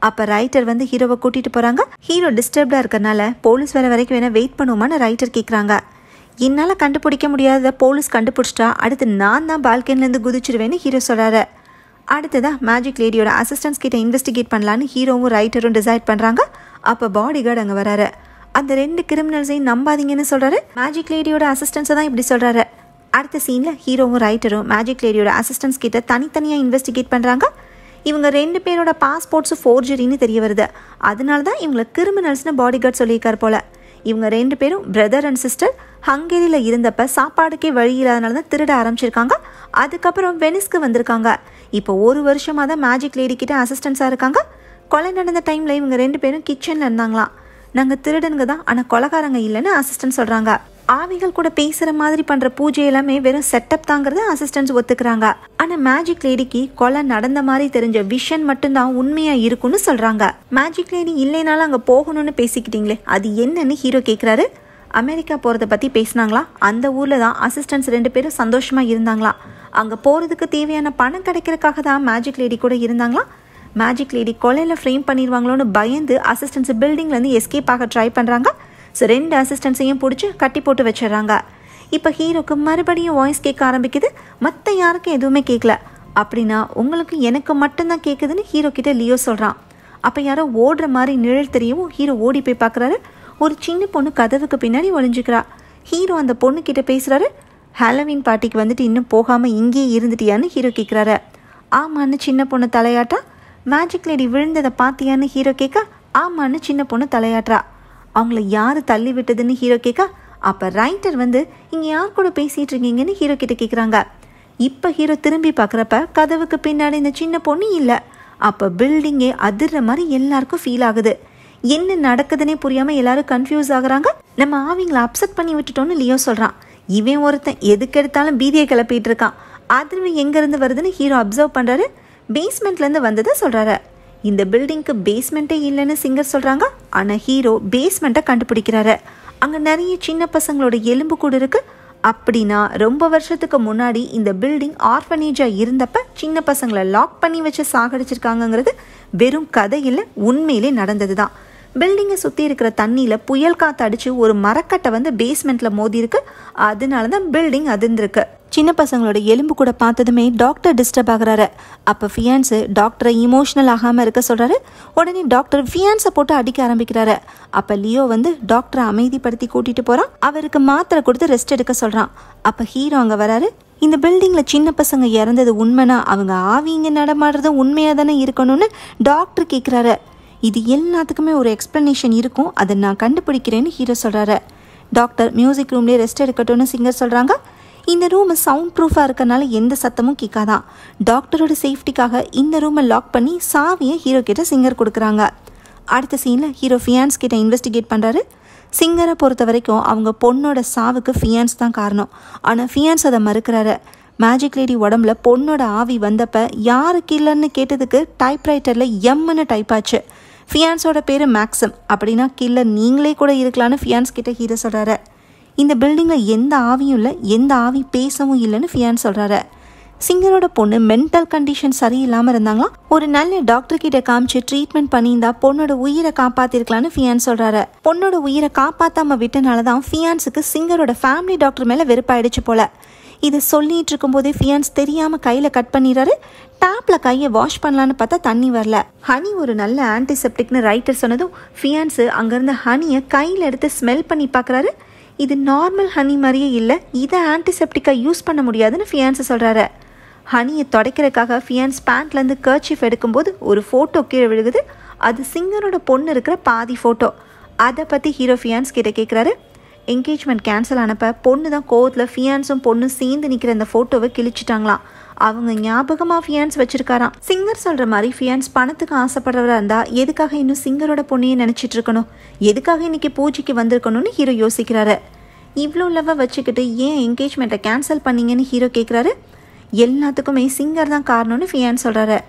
அப்போ ரைட்டர் வந்து ஹீரோவை கூட்டிகிட்டு போகிறாங்க. ஹீரோ டிஸ்டர்ப்டாக இருக்கிறனால போலீஸ் வர வரைக்கும் வேணால் வெயிட் பண்ணுவோமான்னு ரைட்டர் கேட்குறாங்க. என்னால் கண்டுபிடிக்க முடியாததை போலீஸ் கண்டுபிடிச்சிட்டா அடுத்து நான் தான் பால்கனிலேருந்து குதிச்சிடுவேன்னு ஹீரோ சொல்கிறாரு. அடுத்ததான் மேஜிக் லேடியோட அசிஸ்டன்ஸ் கிட்ட இன்வெஸ்டிகேட் பண்ணலான்னு ஹீரோவும் ரைட்டரும் டிசைட் பண்ணுறாங்க. அப்போ பாடி கார்டு அங்கே வராரு. அந்த 2 கிரிமினல்ஸையும் நம்பாதீங்கன்னு சொல்கிறாரு. மேஜிக் லேடியோட அசிஸ்டன்ஸை தான் இப்படி சொல்கிறாரு. அடுத்த சீனில் ஹீரோவும் ரைட்டரும் மேஜிக் லேடியோட அசிஸ்டன்ஸ் கிட்ட தனித்தனியாக இன்வெஸ்டிகேட் பண்ணுறாங்க. இவங்க 2 பேரோட பாஸ்போர்ட்ஸு ஃபோர்ஜரின்னு தெரிய வருது. அதனால தான் இவங்களை கிரிமினல்ஸ்னு பாடி கார்டு சொல்லியிருக்கார் போல. இவங்க 2 பேரும் பிரதர் அண்ட் சிஸ்டர். ஹங்கேரியில் இருந்தப்ப சாப்பாடுக்கே வழி இல்லாதனால தான் திருட ஆரம்பிச்சிருக்காங்க. அதுக்கப்புறம் வெனிஸ்க்கு வந்திருக்காங்க. இப்போ 1 வருஷமாக தான் மேஜிக் லேடி கிட்ட அசிஸ்டன்ஸாக இருக்காங்க. கொலை நடந்த டைமில் இவங்க 2 பேரும் கிச்சனில் இருந்தாங்களாம். நாங்கள் திருடனுங்க தான், ஆனால் கொலைகாரங்க இல்லைன்னு அசிஸ்டன்ட் சொல்கிறாங்க. ஆவிகள் கூட பேசுகிற மாதிரி பண்ணுற பூஜை எல்லாமே வெறும் செட்டப் தாங்கிறத அசிஸ்டன்ஸ் ஒத்துக்கிறாங்க. ஆனால் மேஜிக் லேடிக்கு கொலை நடந்த மாதிரி தெரிஞ்ச விஷன் மட்டும்தான் உண்மையாக இருக்குன்னு சொல்கிறாங்க. மேஜிக் லேடி இல்லைனாலும் அங்கே போகணும்னு பேசிக்கிட்டீங்களே, அது என்னன்னு ஹீரோ கேட்குறாரு. அமெரிக்கா போகிறத பற்றி பேசினாங்களா. அந்த ஊரில் தான் அசிஸ்டன்ஸ் 2 பேரும் சந்தோஷமாக இருந்தாங்களாம். அங்கே போகிறதுக்கு தேவையான பணம் கிடைக்கிறதுக்காக தான் மேஜிக் லேடி கூட இருந்தாங்களாம். மேஜிக் லேடி கொலையில் ஃப்ரேம் பண்ணிடுவாங்களோன்னு பயந்து அசிஸ்டன்ஸ் பில்டிங்லேருந்து எஸ்கேப் ஆக ட்ரை பண்ணுறாங்க. ஸோ 2 அசிஸ்டன்ஸையும் பிடிச்சி கட்டி போட்டு வச்சிடறாங்க. இப்போ ஹீரோக்கு மறுபடியும் வாய்ஸ் கேட்க ஆரம்பிக்குது. மற்ற யாருக்கும் எதுவுமே கேட்கல. அப்படின்னா உங்களுக்கு எனக்கு மட்டும்தான் கேட்குதுன்னு ஹீரோ கிட்ட லியோ சொல்கிறான். அப்போ யாரோ ஓடுற மாதிரி நிழல் தெரியவும் ஹீரோ ஓடி போய் பார்க்குறாரு. ஒரு சின்ன பொண்ணு கதவுக்கு பின்னாடி ஒளிஞ்சிக்கிறா. ஹீரோ அந்த பொண்ணுக்கிட்ட பேசுகிறாரு. ஹாலோவீன் பார்ட்டிக்கு வந்துட்டு இன்னும் போகாமல் இங்கேயே இருந்துட்டியான்னு ஹீரோ கேட்குறாரு. ஆமான்னு சின்ன பொண்ணு தலையாட்டா. மேஜிக் லேடி விழுந்ததை பார்த்தியான்னு ஹீரோ கேட்க ஆமான்னு சின்ன பொண்ணு தலையாட்டுறா. அவங்கள யார் தள்ளி விட்டதுன்னு ஹீரோ கேட்க அப்போ ரைட்டர் வந்து இங்கே யார் கூட பேசிகிட்டு இருக்கீங்கன்னு ஹீரோ கிட்ட கேட்குறாங்க. இப்போ ஹீரோ திரும்பி பார்க்குறப்ப கதவுக்கு பின்னாடி இந்த சின்ன பொண்ணு இல்லை. அப்போ பில்டிங்கே அதிர்ற மாதிரி எல்லாருக்கும் ஃபீல் ஆகுது. என்ன நடக்குதுன்னே புரியாமல் எல்லாரும் கன்ஃபியூஸ் ஆகுறாங்க. நம்ம ஆவிங்களை அப்செட் பண்ணி விட்டுட்டோன்னு லியோ சொல்கிறான். இவன் ஒருத்தன் எதுக்கு எடுத்தாலும் பீதியை கிளப்பிட்டு இருக்கான். அதிர்வு எங்கேருந்து வருதுன்னு ஹீரோ அப்சர்வ் பண்ணுறாரு. பேஸ்மெண்ட்லேருந்து வந்ததை சொல்கிறாரு. இந்த பில்டிங்க்கு பேஸ்மெண்ட்டே இல்லைன்னு சிங்கர் சொல்கிறாங்க. ஆனால் ஹீரோ பேஸ்மெண்ட்டை கண்டுபிடிக்கிறாரு. அங்கே நிறைய சின்ன பசங்களோட எலும்பு கூட இருக்குது. அப்படின்னா ரொம்ப வருஷத்துக்கு முன்னாடி இந்த பில்டிங் ஆர்ஃபனேஜாக இருந்தப்ப சின்ன பசங்களை லாக் பண்ணி வச்சு சாகடிச்சிருக்காங்கங்கிறது வெறும் கதை இல்லை, உண்மையிலே நடந்தது தான். பில்டிங்கை சுற்றி இருக்கிற தண்ணியில் புயல் காற்று அடித்து ஒரு மரக்கட்டை வந்து பேஸ்மெண்ட்டில் மோதி இருக்கு. அதனால தான் பில்டிங் அதிர்ந்துருக்கு. சின்ன பசங்களோட எலும்பு கூட பார்த்ததுமே டாக்டர் டிஸ்டர்ப் ஆகுறாரு. அப்போ ஃபியான்ஸு டாக்டரை இமோஷனல் ஆகாமல் இருக்க சொல்கிறாரு. உடனே டாக்டர் ஃபியான்ஸை போட்டு அடிக்க ஆரம்பிக்கிறாரு. அப்போ லியோ வந்து டாக்டரை அமைதிப்படுத்தி கூட்டிகிட்டு போகிறான். அவருக்கு மாத்திரை கொடுத்து ரெஸ்ட் எடுக்க சொல்கிறான். அப்போ ஹீரோ அங்கே வராரு. இந்த பில்டிங்கில் சின்ன பசங்க இறந்தது உண்மைனா அவங்க ஆவிங்க நடமாடுறது உண்மையாக தானே இருக்கணும்னு டாக்டர் கேட்குறாரு. இது எல்லாத்துக்குமே ஒரு எக்ஸ்ப்ளனேஷன் இருக்கும், அதை நான் கண்டுபிடிக்கிறேன்னு ஹீரோ சொல்கிறாரு. டாக்டர் மியூசிக் ரூம்லேயே ரெஸ்ட் எடுக்கட்டும்னு சிங்கர் சொல்கிறாங்க. இந்த ரூம் சவுண்ட் ப்ரூஃபாக இருக்கனால எந்த சத்தமும் கேட்காதான். டாக்டரோட சேஃப்டிக்காக இந்த ரூமை லாக் பண்ணி சாவியை ஹீரோ கிட்ட சிங்கர் கொடுக்குறாங்க. அடுத்த சீனில் ஹீரோ ஃபியான்ஸ் கிட்ட இன்வெஸ்டிகேட் பண்ணுறாரு. சிங்கரை பொறுத்த வரைக்கும் அவங்க பொண்ணோட சாவுக்கு ஃபியான்ஸ் தான் காரணம். ஆனால் ஃபியான்ஸ் அதை மறுக்கிறாரு. மேஜிக் லேடி உடம்புல பொண்ணோட ஆவி வந்தப்போ யாரு கில்லர்னு கேட்டதுக்கு டைப்ரைட்டரில் எம்னு டைப் ஆச்சு. ஃபியான்ஸோட பேர் மேக்ஸம். அப்படின்னா கில்லர் நீங்களே கூட இருக்கலான்னு ஃபியான்ஸ் கிட்ட ஹீரோ சொல்கிறாரு. இந்த பில்டிங்கில் எந்த ஆவியும் இல்லை, எந்த ஆவி பேசவும் இல்லைன்னு ஃபியான்ஸ் சொல்கிறாரு. சிங்கரோட பொண்ணு மென்டல் கண்டிஷன் சரியில்லாமல் இருந்தாங்களாம். ஒரு நல்ல டாக்டர் கிட்ட காமிச்சு ட்ரீட்மெண்ட் பண்ணியிருந்தா பொண்ணோட உயிரை காப்பாற்றிருக்கலான்னு ஃபியான்ஸ் சொல்கிறாரு. பொண்ணோட உயிரை காப்பாற்றாமல் விட்டனால தான் ஃபியான்ஸுக்கு சிங்கரோட ஃபேமிலி டாக்டர் மேலே வெறுப்பாயிடுச்சு போல. இதை சொல்லிட்டு இருக்கும்போதே ஃபியான்ஸ் தெரியாமல் கையில் கட் பண்ணிடுறாரு. டேப்பில் கையை வாஷ் பண்ணலான்னு பார்த்தா தண்ணி வரல. ஹனி ஒரு நல்ல ஆன்டிசெப்டிக்னு ரைட்டர் சொன்னதும் ஃபியான்ஸு அங்கேருந்து ஹனியை கையில் எடுத்து ஸ்மெல் பண்ணி பார்க்குறாரு. இது நார்மல் ஹனி மாதிரியே இல்லை, இதை ஆன்டிசெப்டிக்காக யூஸ் பண்ண முடியாதுன்னு ஃபியான்ஸை சொல்கிறாரு. ஹனியை துடைக்கிறதுக்காக ஃபியான்ஸ் பேண்ட்லேருந்து கர்ச்சீஃப் எடுக்கும்போது ஒரு ஃபோட்டோ கீழே விழுகுது. அது சிங்கரோட பொண்ணு இருக்கிற பாதி ஃபோட்டோ. அதை பற்றி ஹீரோ ஃபியான்ஸ் கிட்ட கேட்குறாரு. என்கேஜ்மெண்ட் கேன்சல் ஆனப்போ பொண்ணு தான் கோவத்தில் ஃபியான்ஸும் பொண்ணும் சேர்ந்து நிற்கிற அந்த ஃபோட்டோவை கிழிச்சிட்டாங்களாம். அவங்க ஞாபகமாக ஃபியான்ஸ் வச்சுருக்காராம். சிங்கர் சொல்கிற மாதிரி ஃபியான்ஸ் பணத்துக்கு ஆசைப்படுறவராக இருந்தால் எதுக்காக இன்னும் சிங்கரோட பொண்ணையே நினச்சிட்டு இருக்கணும், எதுக்காக இன்றைக்கி பூஜைக்கு வந்திருக்கணும்னு ஹீரோ யோசிக்கிறாரு. இவ்வளோ லவ்வை வச்சுக்கிட்டு ஏன் என்கேஜ்மெண்ட்டை கேன்சல் பண்ணீங்கன்னு ஹீரோ கேட்குறாரு. எல்லாத்துக்குமே சிங்கர் தான் காரணம்னு ஃபியான்ஸ் சொல்கிறாரு.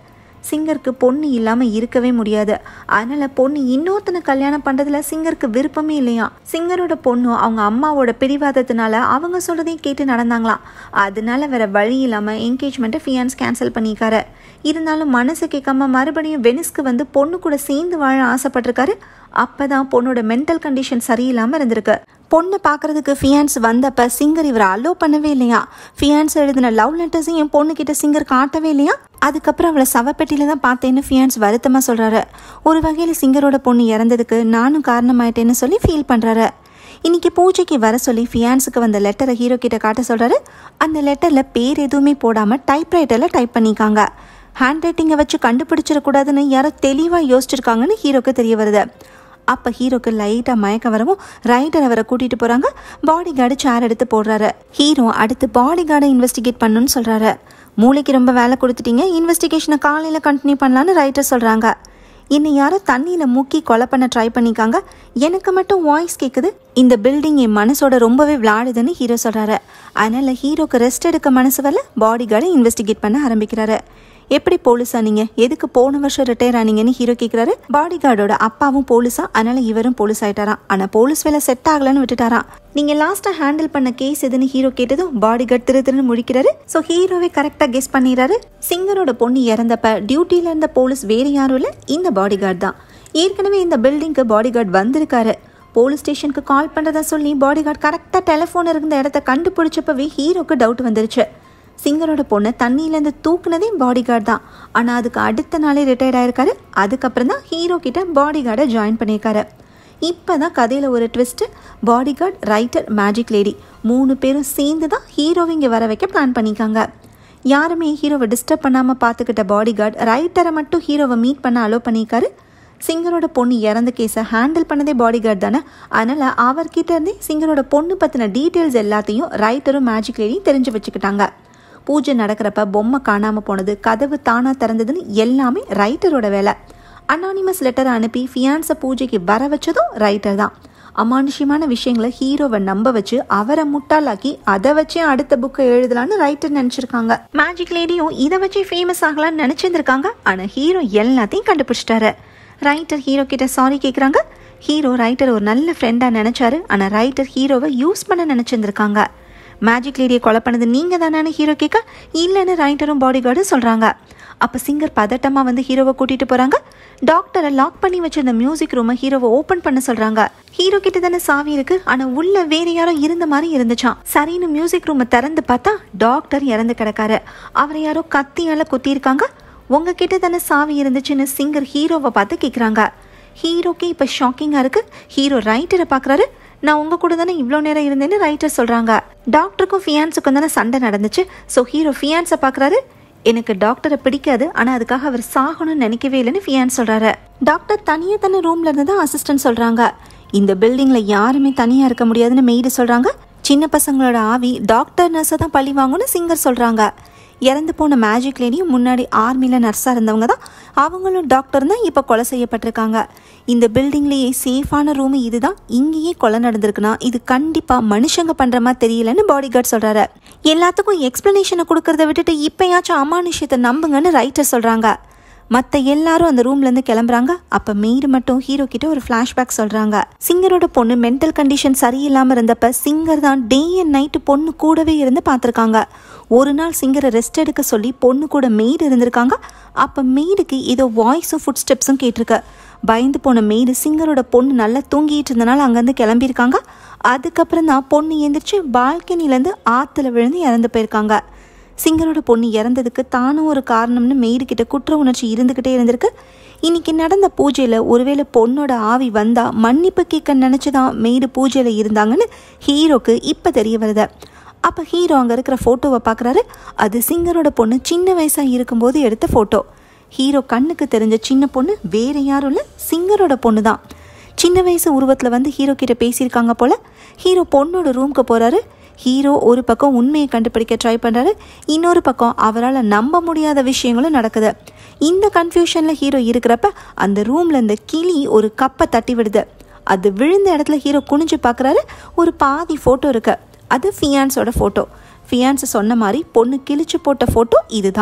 சிங்கருக்கு பொண்ணு இல்லாமல் இருக்கவே முடியாது. அதனால் பொண்ணு இன்னொருத்தனை கல்யாணம் பண்ணுறதுல சிங்கருக்கு விருப்பமே இல்லையா. சிங்கரோட பொண்ணும் அவங்க அம்மாவோட பிடிவாதத்தினால அவங்க சொல்கிறதையும் கேட்டு நடந்தாங்களாம். அதனால வேற வழி இல்லாமல் என்கேஜ்மெண்ட்டை ஃபியான்ஸ் கேன்சல் பண்ணிக்காரு. இருந்தாலும் மனசு கேட்காம மறுபடியும் வெனிஸ்க்கு வந்து பொண்ணு கூட சேர்ந்து வாழ ஆசைப்பட்டிருக்காரு. அப்போ தான் பொண்ணோட மென்டல் கண்டிஷன் சரியில்லாமல் இருந்திருக்கு. பொண்ணு பார்க்குறதுக்கு ஃபியான்ஸ் வந்தப்போ சிங்கர் இவரை அலோவ் பண்ணவே இல்லையா. ஃபியான்ஸ் எழுதின லவ் லெட்டர்ஸையும் பொண்ணுக்கிட்ட சிங்கர் காட்டவே இல்லையா. அதுக்கப்புறம் அவளை சவப்பெட்டியில் தான் பார்த்தேன்னு ஃபியான்ஸ் வருத்தமாக சொல்கிறாரு. ஒரு வகையில் சிங்கரோட பொண்ணு இறந்ததுக்கு நானும் காரணமாயிட்டேன்னு சொல்லி ஃபீல் பண்ணுறாரு. இன்னைக்கு பூஜைக்கு வர சொல்லி ஃபியான்ஸுக்கு வந்த லெட்டரை ஹீரோ கிட்ட காட்ட சொல்கிறாரு. அந்த லெட்டரில் பேர் எதுவுமே போடாமல் டைப்ரைட்டரில் டைப் பண்ணிக்காங்க. ஹேண்ட் ரைட்டிங்கை வச்சு கண்டுபிடிச்சிடக்கூடாதுன்னு யாரோ தெளிவாக யோசிச்சிருக்காங்கன்னு ஹீரோக்கு தெரிய வருது. அப்போ ஹீரோக்கு லைட்டாக மயக்க வரவும் ரைட்டர் அவரை கூட்டிகிட்டு போகிறாங்க. பாடி கார்டு சேர் எடுத்து போடுறாரு. ஹீரோ அடுத்து பாடி கார்டை இன்வெஸ்டிகேட் பண்ணணும்னு சொல்கிறாரு. மூளைக்கு ரொம்ப வேலை கொடுத்துட்டீங்க, இன்வெஸ்டிகேஷனை காலையில் கண்டினியூ பண்ணலான்னு ரைட்டர் சொல்கிறாங்க. இன்னும் யாரோ தண்ணியில் முக்கி கொலை பண்ண ட்ரை பண்ணிக்காங்க. எனக்கு மட்டும் வாய்ஸ் கேட்குது. இந்த பில்டிங் என் மனசோட ரொம்பவே விளையாடுதுன்னு ஹீரோ சொல்கிறாரு. அதனால் ஹீரோக்கு ரெஸ்ட் எடுக்க மனசு வரல. பாடி கார்டை இன்வெஸ்டிகேட் பண்ண ஆரம்பிக்கிறாரு. எப்படி போலீஸா நீங்க, எதுக்கு போன வருஷம் ரிட்டையர் ஆனீங்கன்னு ஹீரோ கேட்குறாரு. பாடி கார்டோட அப்பாவும் போலீஸா, அதனால இவரும் போலீஸ் ஆயிட்டாராம். ஆனால் போலீஸ் வேலை செட் ஆகலன்னு விட்டுட்டாராம். நீங்கள் லாஸ்ட்டாக ஹேண்டில் பண்ண கேஸ் எதுன்னு ஹீரோ கேட்டதும் பாடி கார்டு திருன்னு முழிக்கிறாரு. ஸோ ஹீரோவே கரெக்டாக கெஸ் பண்ணிடுறாரு. சிங்கரோட பொண்ணு இறந்தப்ப டியூட்டியில் இருந்த போலீஸ் வேறு யாரும் இல்லை, இந்த பாடி கார்டு தான். ஏற்கனவே இந்த பில்டிங்க்கு பாடி கார்டு வந்திருக்காரு. போலீஸ் ஸ்டேஷனுக்கு கால் பண்ணுறதா சொல்லி பாடி கார்டு கரெக்டாக டெலிஃபோன் இருந்த இடத்த கண்டுபிடிச்சப்பவே ஹீரோக்கு டவுட் வந்துருச்சு. சிங்கரோட பொண்ணை தண்ணியிலேருந்து தூக்குனதே பாடி கார்டு தான். ஆனால் அதுக்கு அடுத்த நாளே ரிட்டையர்ட் ஆயிருக்காரு. அதுக்கப்புறம் தான் ஹீரோ கிட்ட பாடி கார்டை ஜாயின் பண்ணியிருக்காரு. இப்போ தான் கதையில் ஒரு twist. Body guard, writer, magic lady 3 பேரும் சேர்ந்து தான் ஹீரோவை இங்கே வர வைக்க பிளான் பண்ணிக்காங்க. யாருமே ஹீரோவை டிஸ்டர்ப் பண்ணாமல் பார்த்துக்கிட்ட பாடி கார்டு ரைட்டரை மட்டும் ஹீரோவை மீட் பண்ண அலோவ் பண்ணியிருக்காரு. சிங்கரோட பொண்ணு இறந்த கேஸை ஹேண்டில் பண்ணதே பாடி கார்டு தானே. அதனால் அவர்கிட்ட இருந்தே சிங்கரோட பொண்ணு பற்றின டீட்டெயில்ஸ் எல்லாத்தையும் ரைட்டரும் மேஜிக் லேடியும் தெரிஞ்சு வச்சுக்கிட்டாங்க. பூஜை நடக்கிறப்ப பொம்மை காணாமல் போனது, கதவு தானாக திறந்ததுன்னு எல்லாமே ரைட்டரோட வேலை. அனானிமஸ் லெட்டரை அனுப்பி ஃபியான்ஸை பூஜைக்கு வர வச்சதும் ரைட்டர் தான். அமானுஷ்யமான விஷயங்களை ஹீரோவை நம்ப வச்சு அவரை முட்டாளாக்கி அதை வச்சே அடுத்த புக்கை எழுதலான்னு ரைட்டர் நினச்சிருக்காங்க. மேஜிக் லேடியும் இதை வச்சே ஃபேமஸ் ஆகலான்னு நினச்சிருந்துருக்காங்க. ஆனால் ஹீரோ எல்லாத்தையும் கண்டுபிடிச்சிட்டாரு. ரைட்டர் ஹீரோ கிட்ட சாரி கேட்குறாங்க. ஹீரோ ரைட்டர் ஒரு நல்ல ஃப்ரெண்டாக நினச்சாரு. ஆனால் ரைட்டர் ஹீரோவை யூஸ் பண்ண நினச்சிருந்துருக்காங்க. மேஜிக் லேடியை கொலை பண்ணது நீங்கள் தானே ஹீரோ கேட்க, இல்லைன்னு ரைட்டரும் பாடி கார்டும் சொல்கிறாங்க. அப்போ சிங்கர் பதட்டமாக வந்து ஹீரோவை கூட்டிகிட்டு போகிறாங்க. டாக்டரை லாக் பண்ணி வச்சிருந்த மியூசிக் ரூமை ஹீரோவை ஓப்பன் பண்ண சொல்கிறாங்க. ஹீரோ கிட்ட தானே சாவி இருக்கு, ஆனால் உள்ள வேற யாரோ இருந்த மாதிரி இருந்துச்சான். சரின்னு மியூசிக் ரூமை திறந்து பார்த்தா டாக்டர் இறந்து கிடக்காரு. அவரை யாரோ கத்தியால் குத்தியிருக்காங்க. உங்ககிட்ட தானே சாவி இருந்துச்சுன்னு சிங்கர் ஹீரோவை பார்த்து கேட்குறாங்க. ஹீரோக்கே இப்போ ஷாக்கிங்காக இருக்குது. ஹீரோ ரைட்டரை பார்க்குறாரு. நான் உங்கள் கூட தானே இவ்வளோ நேரம் இருந்தேன்னு ரைட்டர் சொல்கிறாங்க. டாக்டருக்கும் ஃபியான்ஸுக்கும் தானே சண்டை நடந்துச்சு. ஸோ ஹீரோ ஃபியான்ஸை பார்க்குறாரு. எனக்கு டாக்டரை பிடிக்காது, ஆனால் அதுக்காக அவர் சாகணும்னு நினைக்கவே இல்லைன்னு ஃபியான்ஸ் சொல்கிறாரு. டாக்டர் தனியாக தானே ரூமில் இருந்து தான் அசிஸ்டன்ட் சொல்கிறாங்க. இந்த பில்டிங்கில் யாருமே தனியாக இருக்க முடியாதுன்னு மெய்டு சொல்கிறாங்க. சின்ன பசங்களோட ஆவி டாக்டர் நர்ஸை தான் பழி வாங்கணும்னு சிங்கர் சொல்கிறாங்க. இறந்து போன மேஜிக் லேடியும் முன்னாடி ஆர்மியில் நர்ஸாக இருந்தவங்க தான். அவங்களும் டாக்டர் தான் இப்போ கொலை செய்யப்பட்டிருக்காங்க. இந்த பில்டிங்லேயே சேஃபான ரூமு இதுதான். இங்கேயே கொலை நடந்திருக்குன்னா இது கண்டிப்பாக மனுஷங்க பண்ணுற மாதிரி தெரியலன்னு பாடி கார்டு சொல்கிறாரு. எல்லாத்துக்கும் எக்ஸ்ப்ளனேஷனை கொடுக்கறத விட்டுட்டு இப்போயாச்சும் அமானுஷ்யத்தை நம்புங்கன்னு ரைட்டர் சொல்கிறாங்க. மற்ற எல்லாரும் அந்த ரூம்லேருந்து கிளம்புறாங்க. அப்போ மெய்டு மட்டும் ஹீரோ கிட்ட ஒரு ஃப்ளாஷ்பேக் சொல்கிறாங்க. சிங்கரோட பொண்ணு மென்டல் கண்டிஷன் சரியில்லாமல் இருந்தப்ப சிங்கர் தான் டே அண்ட் நைட்டு பொண்ணு கூடவே இருந்து பார்த்துருக்காங்க. ஒரு நாள் சிங்கரை ரெஸ்ட் எடுக்க சொல்லி பொண்ணு கூட மெய்டு இருந்திருக்காங்க. அப்போ மெய்டுக்கு ஏதோ வாய்ஸும் ஃபுட் ஸ்டெப்ஸும் கேட்டிருக்கு. பயந்து போன மெய்டு சிங்கரோட பொண்ணு நல்லா தூங்கிட்டு இருந்தனால அங்கேருந்து கிளம்பியிருக்காங்க. அதுக்கப்புறம் தான் பொண்ணு எந்திரிச்சு பால்கனிலேருந்து ஆற்றுல விழுந்து இறந்து போயிருக்காங்க. சிங்கரோட பொண்ணு இறந்ததுக்கு தானும் ஒரு காரணம்னு மெய்டு கிட்ட குற்ற உணர்ச்சி இருந்துக்கிட்டே இருந்திருக்கு. இன்னைக்கு நடந்த பூஜையில் ஒருவேளை பொண்ணோட ஆவி வந்தா மன்னிப்பு கேட்க நினச்சிதான் மெய்டு பூஜையில் இருந்தாங்கன்னு ஹீரோக்கு இப்போ தெரிய வருது. அப்போ ஹீரோ அங்கே இருக்கிற ஃபோட்டோவை பார்க்குறாரு. அது சிங்கரோட பொண்ணு சின்ன வயசாக இருக்கும்போது எடுத்த ஃபோட்டோ. ஹீரோ கண்ணுக்கு தெரிஞ்ச சின்ன பொண்ணு வேறு யாரும் இல்லை, சிங்கரோட பொண்ணு தான். சின்ன வயசு உருவத்தில் வந்து ஹீரோ கிட்ட பேசியிருக்காங்க போல். ஹீரோ பொண்ணோட ரூமுக்கு போகிறாரு. ஹீரோ ஒரு பக்கம் உண்மையை கண்டுபிடிக்க ட்ரை பண்ணுறாரு, இன்னொரு பக்கம் அவரால் நம்ப முடியாத விஷயங்களும் நடக்குது. இந்த கன்ஃபியூஷனில் ஹீரோ இருக்கிறப்ப அந்த ரூமில் இந்த கிளி ஒரு கப்பை தட்டி விடுது. அது விழுந்த இடத்துல ஹீரோ குனிஞ்சு பார்க்குறாரு. ஒரு பாதி ஃபோட்டோ இருக்கு. அது ஃபியான்ஸோட ஃபோட்டோ. ஃபியான்ஸ் சொன்ன மாதிரி பொண்ணு கிழிச்சு போட்ட ஃபோட்டோ இதுதான்.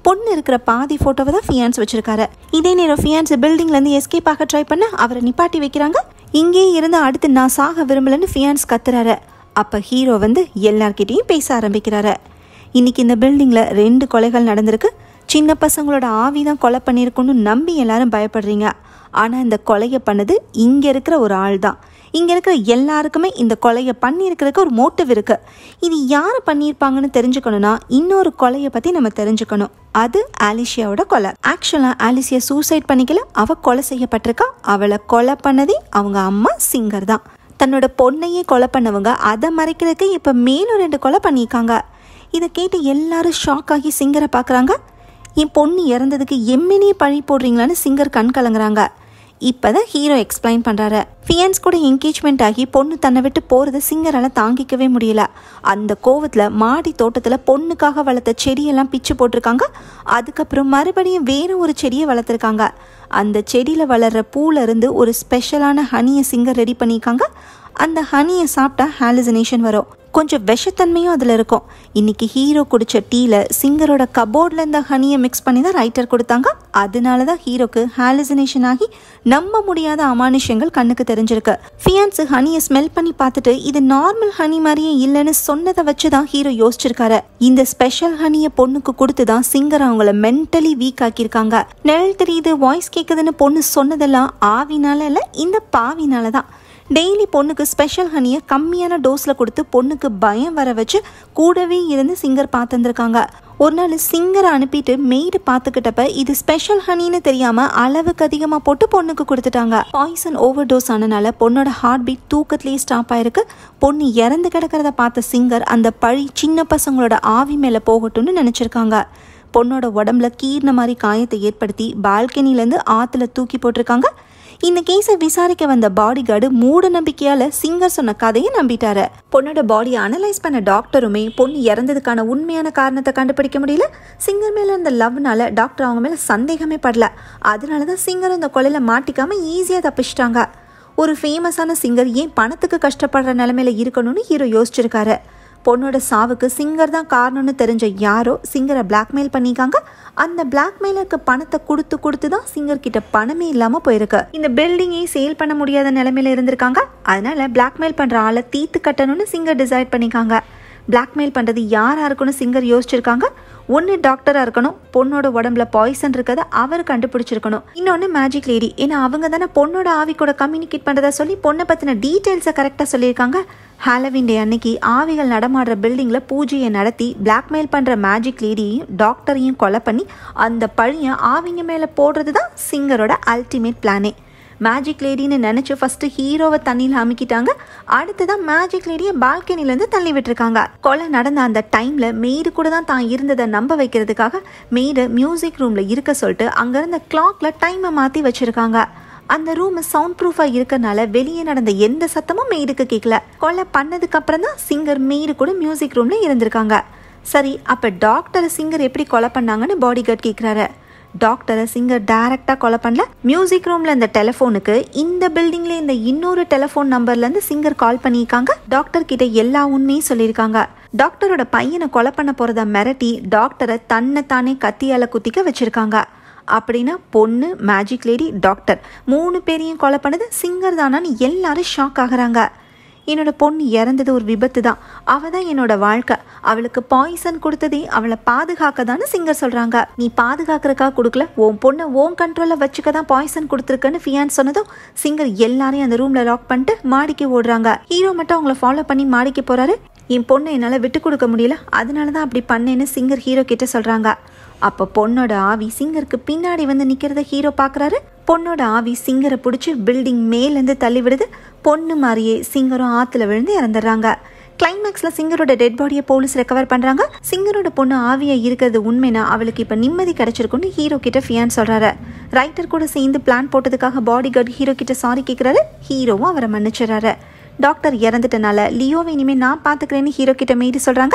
பொண்ணு இருக்கிற பாதி ஃபோட்டோவை தான் ஃபியான்ஸ் வச்சிருக்காரு. இதே நேரம் ஃபியான்ஸ் பில்டிங்லேருந்து எஸ்கேப் ஆக ட்ரை பண்ண அவரை நிப்பாட்டி வைக்கிறாங்க. இங்கே இருந்து அடுத்து நான் சாக விரும்பலன்னு ஃபியான்ஸ் கத்துறாரு. அப்போ ஹீரோ எல்லார்கிட்டையும் பேச ஆரம்பிக்கிறாரு. இன்னைக்கு இந்த பில்டிங்கில் 2 கொலைகள் நடந்திருக்கு. சின்ன பசங்களோட ஆவி தான் கொலை பண்ணியிருக்குன்னு நம்பி எல்லாரும் பயப்படுறீங்க. ஆனால் இந்த கொலையை பண்ணது இங்கே இருக்கிற ஒரு ஆள் தான். இங்கே இருக்கிற எல்லாருக்குமே இந்த கொலையை பண்ணியிருக்கிறதுக்கு ஒரு மோட்டிவ் இருக்குது. இது யார் பண்ணியிருப்பாங்கன்னு தெரிஞ்சுக்கணுன்னா இன்னொரு கொலையை பற்றி நம்ம தெரிஞ்சுக்கணும். அது ஆலிஷியாவோட கொலை. ஆக்சுவலாக ஆலிஷியா சூசைட் பண்ணிக்கல, அவள் கொலை செய்யப்பட்டிருக்கா. அவளை கொலை பண்ணதே அவங்க அம்மா சிங்கர் தான். தன்னோட பொண்ணையே கொலை பண்ணவங்க அதை மறைக்கிறதுக்கு இப்போ மேலும் 2 கொலை பண்ணியிருக்காங்க. இதை கேட்டு எல்லாரும் ஷாக் ஆகி சிங்கரை பார்க்குறாங்க. என் பொண்ணு இறந்ததுக்கு எம்மினியே பழி போடுறீங்களான்னு சிங்கர் கண் கலங்குறாங்க. இப்போ தான் ஹீரோ எக்ஸ்பிளைன் பண்ணுறாரு. ஃபியான்ஸ் கூட என்கேஜ்மெண்ட் ஆகி பொண்ணு தன்னை விட்டு போகிறது சிங்கரால் தாங்கிக்கவே முடியல. அந்த கோவத்தில் மாடி தோட்டத்தில் பொண்ணுக்காக வளர்த்த செடியெல்லாம் பிச்சு போட்டிருக்காங்க. அதுக்கப்புறம் மறுபடியும் வேறு ஒரு செடியை வளர்த்துருக்காங்க. அந்த செடியில் வளர்கிற பூலேருந்து ஒரு ஸ்பெஷலான ஹனியை சிங்கர் ரெடி பண்ணியிருக்காங்க. அந்த ஹனியை சாப்பிட்டா ஹாலுசினேஷன் வரும். கொஞ்சம் விஷத்தன்மையும் அதில் இருக்கும். இன்றைக்கி ஹீரோ குடித்த டீயில் சிங்கரோட கபோர்டில் இந்த ஹனியை மிக்ஸ் பண்ணி தான் ரைட்டர் கொடுத்தாங்க. அதனால தான் ஹீரோக்கு ஹாலுசினேஷன் ஆகி நம்ப முடியாத அமானுஷ்யங்கள் கண்ணுக்கு தெரிஞ்சிருக்கு. ஃபியான்ஸு ஹனியை ஸ்மெல் பண்ணி பார்த்துட்டு இது நார்மல் ஹனி மாதிரியே இல்லைன்னு சொன்னதை வச்சு தான் ஹீரோ யோசிச்சிருக்காரு. இந்த ஸ்பெஷல் ஹனியை பொண்ணுக்கு கொடுத்து தான் சிங்கர் அவங்கள மென்டலி வீக் ஆக்கியிருக்காங்க. நிழல் தெரியுது, வாய்ஸ் கேட்குதுன்னு பொண்ணு சொன்னதெல்லாம் ஆவினால இல்லை, இந்த பாவினால தான். டெய்லி பொண்ணுக்கு ஸ்பெஷல் ஹனியை கம்மியான டோஸில் கொடுத்து பொண்ணுக்கு பயம் வர வச்சு கூடவே இருந்து சிங்கர் பார்த்துருந்துருக்காங்க. ஒரு நாள் சிங்கரை அனுப்பிட்டு மெய்டு பார்த்துக்கிட்டப்ப இது ஸ்பெஷல் ஹனின்னு தெரியாமல் அளவுக்கு அதிகமாக போட்டு பொண்ணுக்கு கொடுத்துட்டாங்க. பாய்சன் ஓவர் டோஸ் ஆனனால பொண்ணோட ஹார்ட் பீட் தூக்கத்திலேயே ஸ்டாப் ஆயிருக்கு. பொண்ணு இறந்து கிடக்கிறத பார்த்த சிங்கர் அந்த பழி சின்ன பசங்களோட ஆவி மேலே போகட்டும்னு நினச்சிருக்காங்க. பொண்ணோட உடம்புல கீர்ன மாதிரி காயத்தை ஏற்படுத்தி பால்கனிலேருந்து ஆற்றுல தூக்கி போட்டிருக்காங்க. இந்த கேஸை விசாரிக்க வந்த பாடி கார்டு மூட நம்பிக்கையால் சிங்கர் சொன்ன கதையை நம்பிட்டாரு. பொண்ணோட பாடியை அனலைஸ் பண்ண டாக்டருமே பொண்ணு இறந்ததுக்கான உண்மையான காரணத்தை கண்டுபிடிக்க முடியல. சிங்கர் மேலே இருந்த லவ்னால டாக்டர் அவங்க மேலே சந்தேகமே படல. அதனால தான் சிங்கர் இந்த கொலையில் மாட்டிக்காம ஈஸியாக தப்பிச்சிட்டாங்க. ஒரு ஃபேமஸான சிங்கர் ஏன் பணத்துக்கு கஷ்டப்படுற நிலைமையில இருக்கணும்னு ஹீரோ யோசிச்சிருக்காரு. பொண்ணோட சாவுக்கு சிங்கர் தான் காரணம்னு தெரிஞ்ச யாரோ சிங்கரை பிளாக்மெயில் பண்ணிக்காங்க. அந்த பிளாக்மெயிலுக்கு பணத்தை கொடுத்து தான் சிங்கர் கிட்ட பணமே இல்லாமல் போயிருக்கு. இந்த பில்டிங்கை சேல் பண்ண முடியாத நிலைமையில இருந்திருக்காங்க. அதனால பிளாக்மெயில் பண்ணுற ஆளை தீர்த்து கட்டணும்னு சிங்கர் டிசைட் பண்ணிக்காங்க. பிளாக்மெயில் பண்ணுறது யாராக இருக்குன்னு சிங்கர் யோசிச்சிருக்காங்க. ஒன்று டாக்டராக இருக்கணும், பொண்ணோட உடம்புல பாய்சன் இருக்கிறத அவர் கண்டுபிடிச்சிருக்கணும். இன்னொன்று மேஜிக் லேடி, ஏன்னா அவங்க தானே பொண்ணோட ஆவி கூட கம்யூனிகேட் பண்ணுறதா சொல்லி பொண்ணை பற்றின டீட்டெயில்ஸை கரெக்டாக சொல்லியிருக்காங்க. ஹாலோவின் டே அன்னைக்கு ஆவிகள் நடமாடுற பில்டிங்கில் பூஜையை நடத்தி பிளாக்மெயில் பண்ணுற மேஜிக் லேடியையும் டாக்டரையும் கொலை பண்ணி அந்த பழியை ஆவிங்க மேலே போடுறது தான் சிங்கரோட அல்டிமேட் பிளானே. மேஜிக் லேடின்னு நினச்சி ஃபஸ்ட்டு ஹீரோவை தண்ணியில் அமுக்கிட்டாங்க. அடுத்ததான் மேஜிக் லேடியை பால்கனிலேருந்து தள்ளி விட்டுருக்காங்க. கொலை நடந்த அந்த டைமில் மெய்டு கூட தான் இருந்ததை நம்ப வைக்கிறதுக்காக மெய்டு மியூசிக் ரூமில் இருக்க சொல்லிட்டு அங்கேருந்த கிளாக்கில் டைமை மாற்றி வச்சுருக்காங்க. அந்த ரூம் சவுண்ட் ப்ரூஃபாக இருக்கனால வெளியே நடந்த எந்த சத்தமும் மெய்டுக்கு கேட்கல. கொலை பண்ணதுக்கு அப்புறம் தான் சிங்கர் மெய்டு கூட மியூசிக் ரூமில் இருந்திருக்காங்க. சரி, அப்போ டாக்டரை சிங்கர் எப்படி கொலை பண்ணாங்கன்னு பாடி கார்டு கேட்குறாரு. டாக்டரை சிங்கர் டைரக்டாக கொலை பண்ணல. மியூசிக் ரூமில் இந்த டெலிஃபோனுக்கு இந்த பில்டிங்கில் இந்த இன்னொரு டெலிஃபோன் நம்பர்லேருந்து சிங்கர் கால் பண்ணியிருக்காங்க. டாக்டர் கிட்ட எல்லா உண்மையும் சொல்லியிருக்காங்க. டாக்டரோட பையனை கொலை பண்ண போகிறத மிரட்டி டாக்டரை தன்னைத்தானே கத்தியால் குத்திக்க வச்சுருக்காங்க. அப்படின்னா பொண்ணு, மேஜிக் லேடி, டாக்டர் 3 பேரையும் கொலை பண்ணது சிங்கர் தானான்னு எல்லாரும் ஷாக் ஆகுறாங்க. என்னோட பொண்ணு இறந்தது ஒரு விபத்து தான், அவள் தான் என்னோட வாழ்க்கை, அவளுக்கு பாய்சன் கொடுத்ததே அவளை பாதுகாக்க தானே சிங்கர் சொல்கிறாங்க. நீ பாதுகாக்கிறக்கா கொடுக்கல, உன் பொண்ணை ஓன் கண்ட்ரோலில் வச்சுக்க தான் பாய்சன் கொடுத்துருக்கன்னு ஃபியான்ஸ் சொன்னதும் சிங்கர் எல்லாரையும் அந்த ரூமில் லாக் பண்ணிட்டு மாடிக்கு ஓடுறாங்க. ஹீரோ மட்டும் அவங்கள ஃபாலோ பண்ணி மாடிக்கு போகிறாரு. என் பொண்ணை என்னால் விட்டு கொடுக்க முடியல, அதனால தான் அப்படி பண்ணேன்னு சிங்கர் ஹீரோ கிட்ட சொல்கிறாங்க. அப்போ பொண்ணோட ஆவி சிங்கருக்கு பின்னாடி வந்து நிற்கிறத ஹீரோ பார்க்குறாரு. பொண்ணோட ஆவி சிங்கரை பிடிச்சி பில்டிங் மேலேருந்து தள்ளி விடுது. பொண்ணு மாதிரியே சிங்கரும் ஆற்றுல விழுந்து இறந்துடுறாங்க. கிளைமேக்ஸில் சிங்கரோட டெட் பாடியை போலீஸ் ரெக்கவர் பண்ணுறாங்க. சிங்கரோட பொண்ணு ஆவியாக இருக்கிறது உண்மைனா அவளுக்கு இப்போ நிம்மதி கிடைச்சிருக்குன்னு ஹீரோ கிட்ட ஃபியான்ஸ் சொல்கிறாரு. ரைட்டர் கூட சேர்ந்து பிளான் போட்டதுக்காக பாடி கார்டு ஹீரோ கிட்ட சாரி கேட்குறாரு. ஹீரோவும் அவரை மன்னிச்சிடறாரு. டாக்டர் இறந்துட்டனால லியோவை இனிமேல் நான் பார்த்துக்கிறேன்னு ஹீரோ கிட்ட மீறி சொல்கிறாங்க.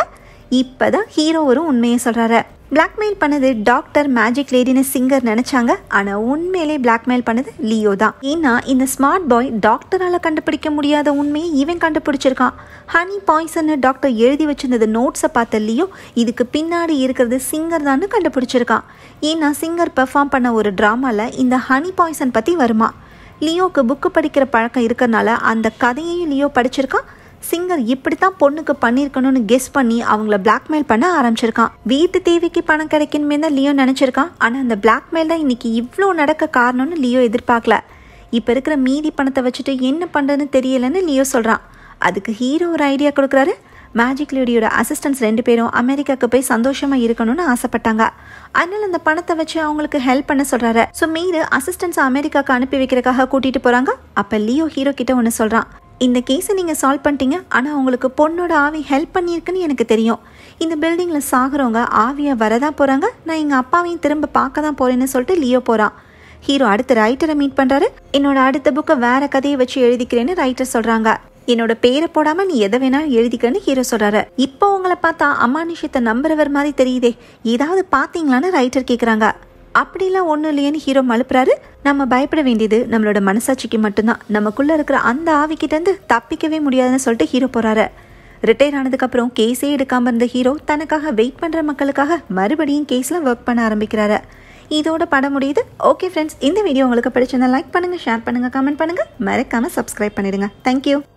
இப்போதான் ஹீரோ ஒரு உண்மையை சொல்கிறாரு. பிளாக்மெயில் பண்ணது டாக்டர் மேஜிக் லேடின்னு சிங்கர் நினச்சாங்க. ஆனால் உண்மையிலே பிளாக்மெயில் பண்ணது லியோ தான். ஏன்னா இந்த ஸ்மார்ட் பாய் டாக்டரால் கண்டுபிடிக்க முடியாத உண்மையை இவன் கண்டுபிடிச்சிருக்கான். ஹனி பாய்சன் டாக்டர் எழுதி வச்சிருந்தது நோட்ஸை பார்த்த லியோ இதுக்கு பின்னாடி இருக்கிறது சிங்கர் தான் கண்டுபிடிச்சிருக்கான். ஏன்னா சிங்கர் பெர்ஃபார்ம் பண்ண ஒரு ட்ராமாவில் இந்த ஹனி பாய்சன் பற்றி வருமா. லியோக்கு புக்கு படிக்கிற பழக்கம் இருக்கிறனால அந்த கதையையும் லியோ படிச்சிருக்கான். சிங்கர் இப்படித்தான் பொண்ணுக்கு பண்ணியிருக்கணும்னு கெஸ் பண்ணி அவங்கள பிளாக்மெயில் பண்ண ஆரம்பிச்சிருக்கான். வீட்டு தேவைக்கு பணம் கிடைக்கணுமே தான் லியோ நினச்சிருக்கான். ஆனால் அந்த பிளாக்மெயில் தான் இன்னைக்கு இவ்வளோ நடக்க காரணம்னு லியோ எதிர்பார்க்கல. இப்போ இருக்கிற மீதி பணத்தை வச்சுட்டு என்ன பண்ணுறதுன்னு தெரியலன்னு லியோ சொல்கிறான். அதுக்கு ஹீரோ ஒரு ஐடியா கொடுக்குறாரு. மேஜிக் லேடியோட அசிஸ்டன்ஸ் 2 பேரும் அமெரிக்காவுக்கு போய் சந்தோஷமாக இருக்கணும்னு ஆசைப்பட்டாங்க. அதனால அந்த பணத்தை வச்சு அவங்களுக்கு ஹெல்ப் பண்ண சொல்கிறாரு. ஸோ மீது அசிஸ்டன்ஸை அமெரிக்காவுக்கு அனுப்பி வைக்கிறதுக்காக கூட்டிகிட்டு போகிறாங்க. அப்போ லியோ ஹீரோ கிட்ட ஒன்று சொல்கிறான். இந்த கேஸை நீங்கள் சால்வ் பண்ணிட்டீங்க, ஆனால் உங்களுக்கு பொண்ணோட ஆவி ஹெல்ப் பண்ணியிருக்குன்னு எனக்கு தெரியும். இந்த பில்டிங்கில் சாகுறவங்க ஆவியாக வரதான் போகிறாங்க. நான் எங்கள் அப்பாவையும் திரும்ப பார்க்க தான் போகிறேன்னு சொல்லிட்டு லியோ போகிறான். ஹீரோ அடுத்த ரைட்டரை மீட் பண்ணுறாரு. என்னோட அடுத்த புக்கை வேறு கதையை வச்சு எழுதிக்கிறேன்னு ரைட்டர் சொல்கிறாங்க. என்னோட பேரை போடாமல் நீ எதை வேணாலும் எழுதிக்கன்னு ஹீரோ சொல்கிறாரு. இப்போ உங்களை பார்த்தா அமானுஷத்தை நம்புறவர் மாதிரி தெரியுதே, ஏதாவது பார்த்தீங்களான்னு ரைட்டர் கேட்குறாங்க. அப்படிலாம் ஒன்றும் இல்லையேன்னு ஹீரோ மழுப்புறாரு. நம்ம பயப்பட வேண்டியது நம்மளோட மனசாட்சிக்கு மட்டும்தான். நமக்குள்ளே இருக்கிற அந்த ஆவிக்கிட்டேருந்து தப்பிக்கவே முடியாதுன்னு சொல்லிட்டு ஹீரோ போகிறாரு. ரிட்டையர் ஆனதுக்கப்புறம் கேஸே எடுக்காமல் இருந்த ஹீரோ தனக்காக வெயிட் பண்ணுற மக்களுக்காக மறுபடியும் கேஸில் ஒர்க் பண்ண ஆரம்பிக்கிறாரு. இதோட படம் முடியுது. ஓகே ஃப்ரெண்ட்ஸ், இந்த வீடியோ உங்களுக்கு பிடிச்சிருந்தா லைக் பண்ணுங்கள், ஷேர் பண்ணுங்கள், கமெண்ட் பண்ணுங்கள், மறக்காமல் சப்ஸ்கிரைப் பண்ணிடுங்க. தேங்க்யூ.